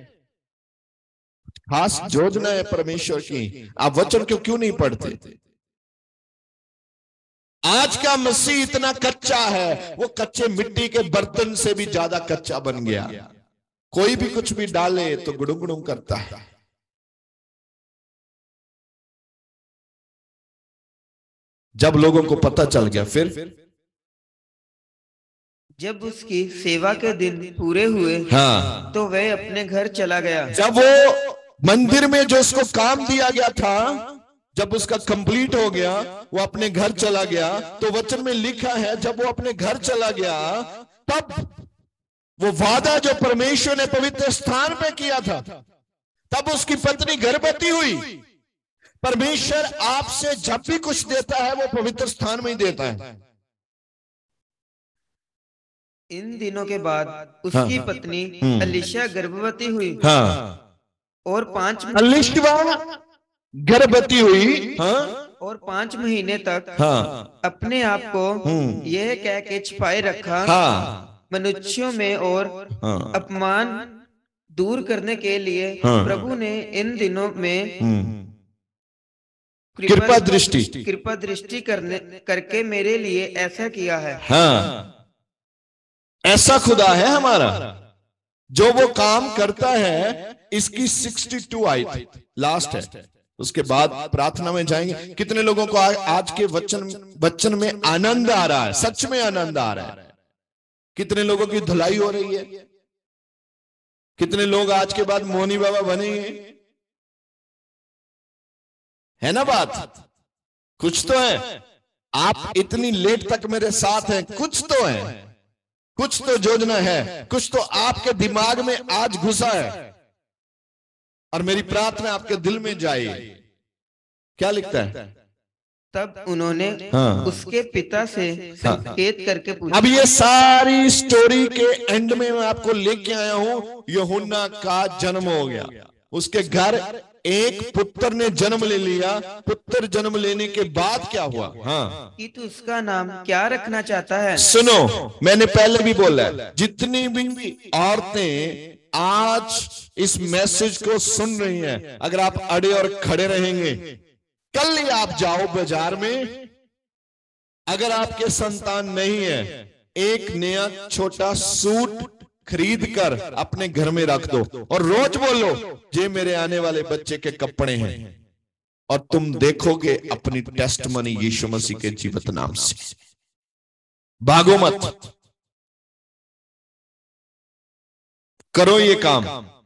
Speaker 1: खास योजना है परमेश्वर की। आप वचन क्यों नहीं पढ़ते? आज का मसीह इतना कच्चा है, वो कच्चे मिट्टी के बर्तन से भी ज्यादा कच्चा बन गया। कोई भी कुछ भी डाले तो गुड़ुम गुड़ुम करता है। जब लोगों को पता चल गया, फिर
Speaker 2: जब उसकी सेवा के दिन पूरे हुए,
Speaker 1: हाँ,
Speaker 2: तो वह अपने घर चला गया।
Speaker 1: जब वो मंदिर में जो उसको काम दिया गया था, जब उसका कंप्लीट हो गया, वो अपने घर चला गया। तो वचन में लिखा है, जब वो अपने घर चला गया, तब वो वादा जो परमेश्वर ने पवित्र स्थान पे किया था, तब उसकी पत्नी गर्भवती हुई। परमेश्वर आपसे जब भी कुछ देता है वो पवित्र स्थान में ही देता है।
Speaker 2: इन दिनों के बाद उसकी पत्नी अलीशा गर्भवती हुई,
Speaker 1: हाँ,
Speaker 2: और 5
Speaker 1: अलीशा गर्भवती हुई, हाँ,
Speaker 2: और 5 महीने तक
Speaker 1: हाँ,
Speaker 2: अपने आप को यह कह के छिपाए रखा,
Speaker 1: हाँ,
Speaker 2: मनुष्यों में और
Speaker 1: हाँ,
Speaker 2: अपमान दूर करने के लिए
Speaker 1: हाँ,
Speaker 2: प्रभु ने इन दिनों में
Speaker 1: कृपा दृष्टि,
Speaker 2: कृपा दृष्टि करके मेरे लिए ऐसा किया है।
Speaker 1: हाँ, ऐसा खुदा है हमारा जो वो काम करता है। इसकी 62 आई थी, लास्ट है। उसके बाद प्रार्थना में जाएंगे। कितने लोगों को आज के वचन में आनंद आ रहा है? सच में आनंद आ रहा है? कितने लोगों की धुलाई हो रही है? कितने लोग आज के बाद मोनी बाबा बनेंगे? है ना बात? कुछ तो है। आप इतनी लेट तक मेरे साथ हैं, कुछ तो है, कुछ तो योजना है, कुछ तो आपके दिमाग में आज घुसा है। और मेरी प्रार्थना आपके दिल में जाए। क्या लिखता है?
Speaker 2: तब उन्होंने उसके पिता से संकेत करके पूछा।
Speaker 1: अब ये सारी स्टोरी के एंड में मैं आपको लेके आया हूं। यूहन्ना का जन्म हो गया, उसके घर एक पुत्र ने जन्म ले लिया। पुत्र जन्म लेने के बाद क्या हुआ? हाँ,
Speaker 2: कि तू उसका नाम क्या रखना चाहता है?
Speaker 1: सुनो, मैंने पहले भी बोला है, जितनी भी औरतें आज इस मैसेज को सुन रही हैं, अगर आप अड़े और खड़े रहेंगे, कल ही आप जाओ बाजार में, अगर आपके संतान नहीं है, एक नया छोटा सूट खरीद कर अपने घर में रख दो और रोज बोलो, ये मेरे आने वाले बच्चे के कपड़े हैं। और तुम देखोगे अपनी टेस्टमनी यीशु मसीह के जीवित नाम से। भागो मत, करो ये काम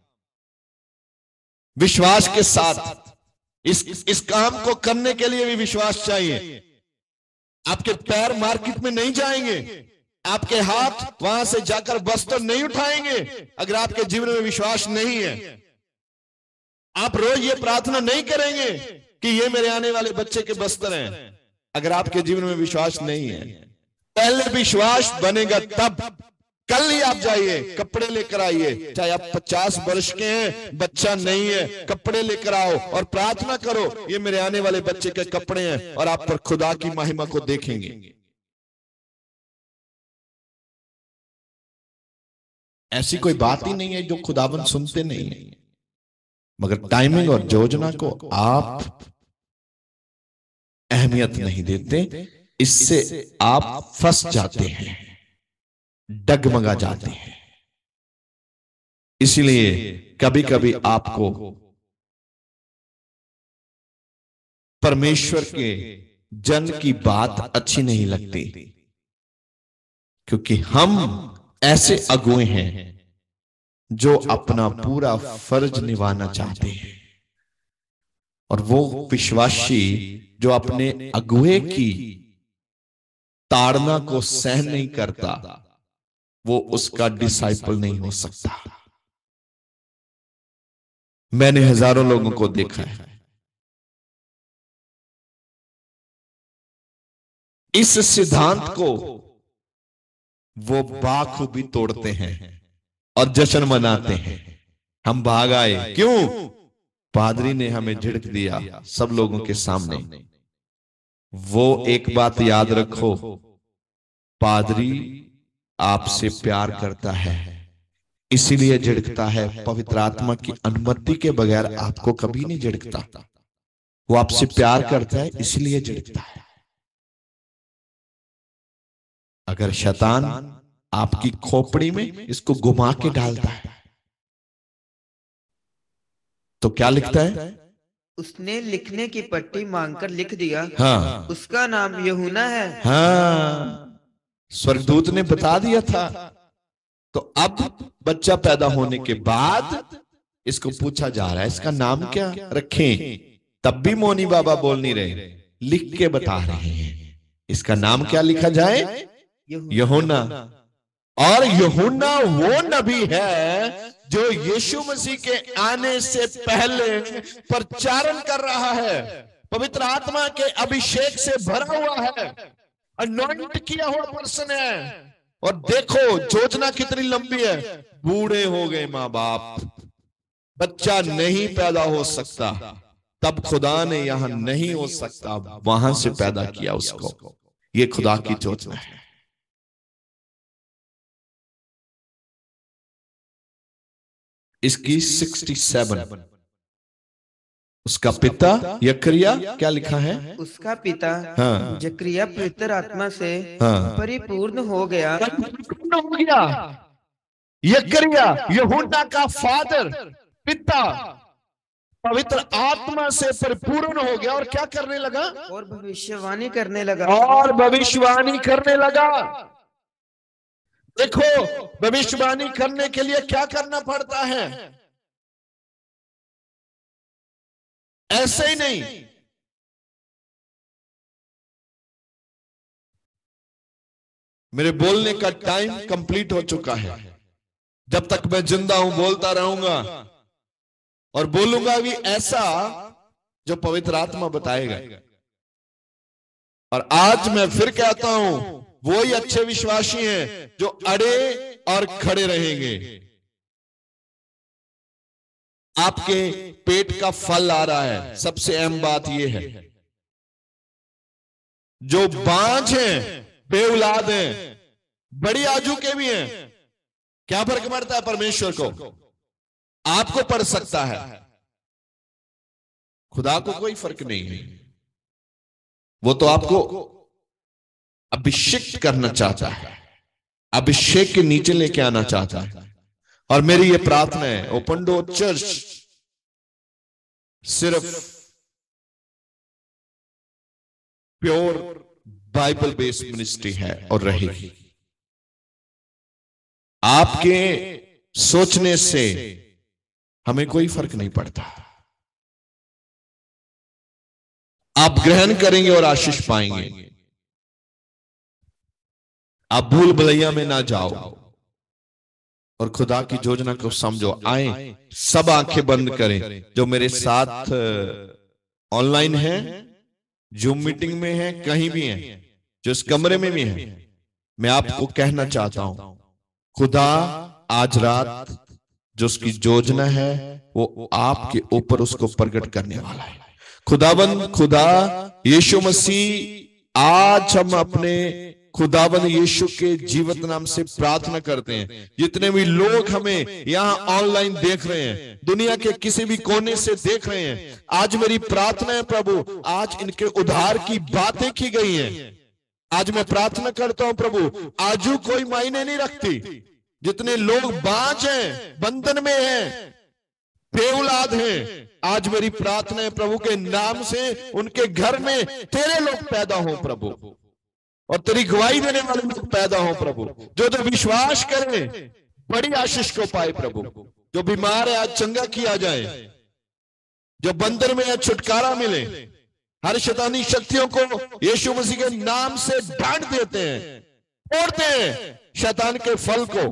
Speaker 1: विश्वास के साथ। इस काम को करने के लिए भी विश्वास चाहिए। आपके पैर मार्केट में नहीं जाएंगे, आपके हाथ वहां से जाकर वस्त्र नहीं उठाएंगे अगर आपके जीवन में विश्वास नहीं है। आप रोज ये प्रार्थना नहीं करेंगे कि ये मेरे आने वाले बच्चे के वस्त्र हैं, अगर आपके जीवन में विश्वास नहीं है। पहले विश्वास बनेगा तब। कल ही आप जाइए, कपड़े लेकर आइए, चाहे आप 50 वर्ष के हैं, बच्चा नहीं है, कपड़े लेकर आओ और प्रार्थना करो, ये मेरे आने वाले बच्चे के कपड़े हैं, और आप पर खुदा की महिमा को देखेंगे। ऐसी कोई बात ही नहीं है जो खुदाबंद सुनते नहीं है, मगर टाइमिंग और योजना को आप अहमियत नहीं देते। इससे आप फंस जाते हैं, डगमगा जाते हैं। इसलिए कभी कभी आपको परमेश्वर के जन की बात अच्छी नहीं लगती, क्योंकि हम ऐसे अगुए हैं जो अपना पूरा फर्ज निभाना चाहते हैं। और वो विश्वासी जो अपने अगुए की ताड़ना को सहन नहीं करता, वो उसका डिसाइपल नहीं हो सकता। मैंने हजारों लोगों को देखा है, इस सिद्धांत को वो बाखूबी तोड़ते हैं और जश्न मनाते हैं। हम भाग आए, क्यों? पादरी ने हमें झिड़क दिया सब लोगों के सामने। वो एक बात याद रखो, पादरी आपसे प्यार करता है, इसीलिए झिड़कता है। पवित्र आत्मा की अनुमति के बगैर आपको कभी नहीं झिड़कता। वो आपसे प्यार करता है, इसलिए झिड़कता है। अगर शैतान आपकी खोपड़ी में इसको घुमा के डालता है तो क्या लिखता है?
Speaker 2: उसने लिखने की पट्टी मांगकर लिख दिया,
Speaker 1: हाँ,
Speaker 2: उसका नाम यूहन्ना है।
Speaker 1: हाँ, स्वर्गदूत ने बता दिया था। तो अब बच्चा पैदा होने के बाद इसको पूछा जा रहा है, इसका नाम क्या रखें? तब भी मोनी बाबा बोल नहीं रहे, लिख के बता रहे हैं इसका नाम क्या लिखा जाए? यूहन्ना। और यूहन्ना वो नबी है जो यीशु मसीह के आने से पहले प्रचारण कर रहा है, पवित्र आत्मा के अभिषेक से भरा हुआ है, अनॉइंट किया हुआ पर्सन है। और देखो योजना कितनी लंबी है। बूढ़े हो गए माँ बाप, बच्चा नहीं पैदा हो सकता, तब खुदा ने यहां नहीं हो सकता, वहां से पैदा किया उसको। ये खुदा की योजना है। इसकी 67। उसका पिता यकरिया, क्या लिखा है?
Speaker 2: उसका पिता
Speaker 1: हाँ,
Speaker 2: जकरिया पवित्र आत्मा से
Speaker 1: हाँ,
Speaker 2: परिपूर्ण हो गया।
Speaker 1: यकरिया यूहन्ना का फादर, पिता, पवित्र आत्मा से परिपूर्ण हो गया और क्या करने लगा?
Speaker 2: और भविष्यवाणी करने लगा।
Speaker 1: और भविष्यवाणी करने लगा। देखो, भविष्यवाणी करने के लिए क्या करना पड़ता है? ऐसे ही नहीं। मेरे बोलने का टाइम कंप्लीट हो चुका है। जब तक मैं जिंदा हूं बोलता रहूंगा और बोलूंगा भी ऐसा जो पवित्र आत्मा बताएगा। और आज मैं फिर कहता हूं, वो ही अच्छे विश्वासी हैं जो अड़े और खड़े रहेंगे। आपके पेट का फल आ रहा है, सबसे अहम बात यह है। जो बांझ हैं, बेऔलाद हैं, बड़ी आजू के भी हैं, क्या फर्क पड़ता है परमेश्वर को? आपको पड़ सकता है, खुदा को कोई फर्क नहीं है। वो तो आपको अभिषेक करना चाहता है, अभिषेक के नीचे लेके आना चाहता है। और मेरी ये प्रार्थना है, ओपन डोर चर्च सिर्फ प्योर बाइबल बेस्ड मिनिस्ट्री है और रहेगी। आपके सोचने से हमें कोई फर्क नहीं पड़ता। आप ग्रहण करेंगे और आशीष पाएंगे। आप भूल भुलैया में ना जाओ और खुदा की योजना को समझो। आए, सब आंखें बंद करें। जो मेरे साथ ऑनलाइन हैं, जूम मीटिंग में हैं, कहीं भी हैं, जो इस कमरे में भी हैं, मैं आपको कहना चाहता हूं, खुदा आज रात जो उसकी योजना है वो आपके ऊपर उसको प्रकट करने वाला है। खुदाबंद खुदा यीशु मसीह, आज हम अपने खुदाबंद यीशु के जीवित नाम से प्रार्थना करते हैं। जितने भी लोग हमें यहाँ ऑनलाइन देख रहे हैं, दुनिया के किसी भी कोने से देख रहे हैं, आज मेरी प्रार्थना है प्रभु, आज इनके उद्धार की बातें की गई हैं। आज मैं प्रार्थना करता हूं प्रभु, आजू कोई मायने नहीं रखती। जितने लोग बांझ हैं, बंधन में हैं, बेऔलाद हैं, आज मेरी प्रार्थना है प्रभु के नाम से उनके घर में तेरे लोग पैदा हो प्रभु, और तेरी गवाही देने वाले लोग पैदा हो प्रभु। जो विश्वास करें बड़ी आशीष को पाए प्रभु। जो बीमार है आज चंगा किया जाए, जो बंधन में है छुटकारा मिले। हर शैतानी शक्तियों को यीशु मसीह के नाम से डांट देते हैं, तोड़ते हैं शैतान के फल को।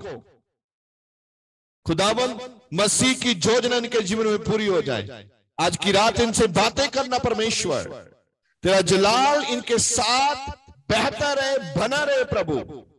Speaker 1: खुदावंद मसीह की योजना इनके जीवन में पूरी हो जाए। आज की रात इनसे बातें करना परमेश्वर, तेरा जलाल इनके साथ बहता रहे, बना रहे प्रभु।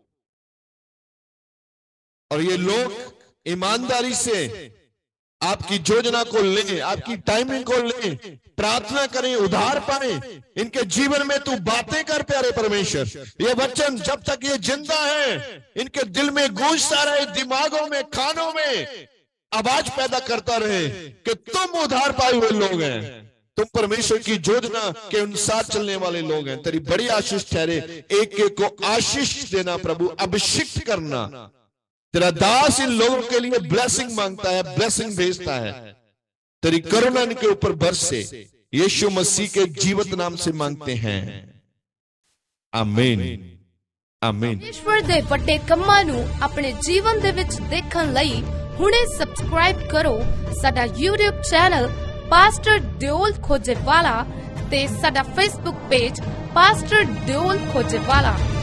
Speaker 1: और ये लोग ईमानदारी से आपकी योजना को लें, आपकी टाइमिंग को लें, प्रार्थना करें, उद्धार पाए। इनके जीवन में तू बातें कर प्यारे परमेश्वर। ये वचन जब तक ये जिंदा है, इनके दिल में गूंजता रहे, दिमागों में, कानों में आवाज पैदा करता रहे कि तुम उद्धार पाए हुए लोग हैं, तुम परमेश्वर की योजना के अनुसार चलने वाले लोग हैं। तेरी बड़ी आशीष ठहरे। एक एक को आशीष देना प्रभु, अभिषेक करना। तेरा दास इन लोगों के लिए ब्लेसिंग मांगता है, ब्लेसिंग भेजता है। तेरी करुणा इनके ऊपर बरसे, यीशु मसीह के जीवित नाम से मांगते हैं, आमीन, आमीन।
Speaker 3: परमेश्वर दे ਵੱਡੇ ਕੰਮਾਂ ਨੂੰ ਆਪਣੇ ਜੀਵਨ ਦੇ ਵਿੱਚ ਦੇਖਣ ਲਈ ਹੁਣੇ ਸਬਸਕ੍ਰਾਈਬ ਕਰੋ ਸਾਡਾ YouTube channel pastor Deol Khojewala ਤੇ ਸਾਡਾ Facebook ਪੇਜ ਪਾਸਟਰ ਦਿਓਲ ਖੋਜੇਵਾਲਾ।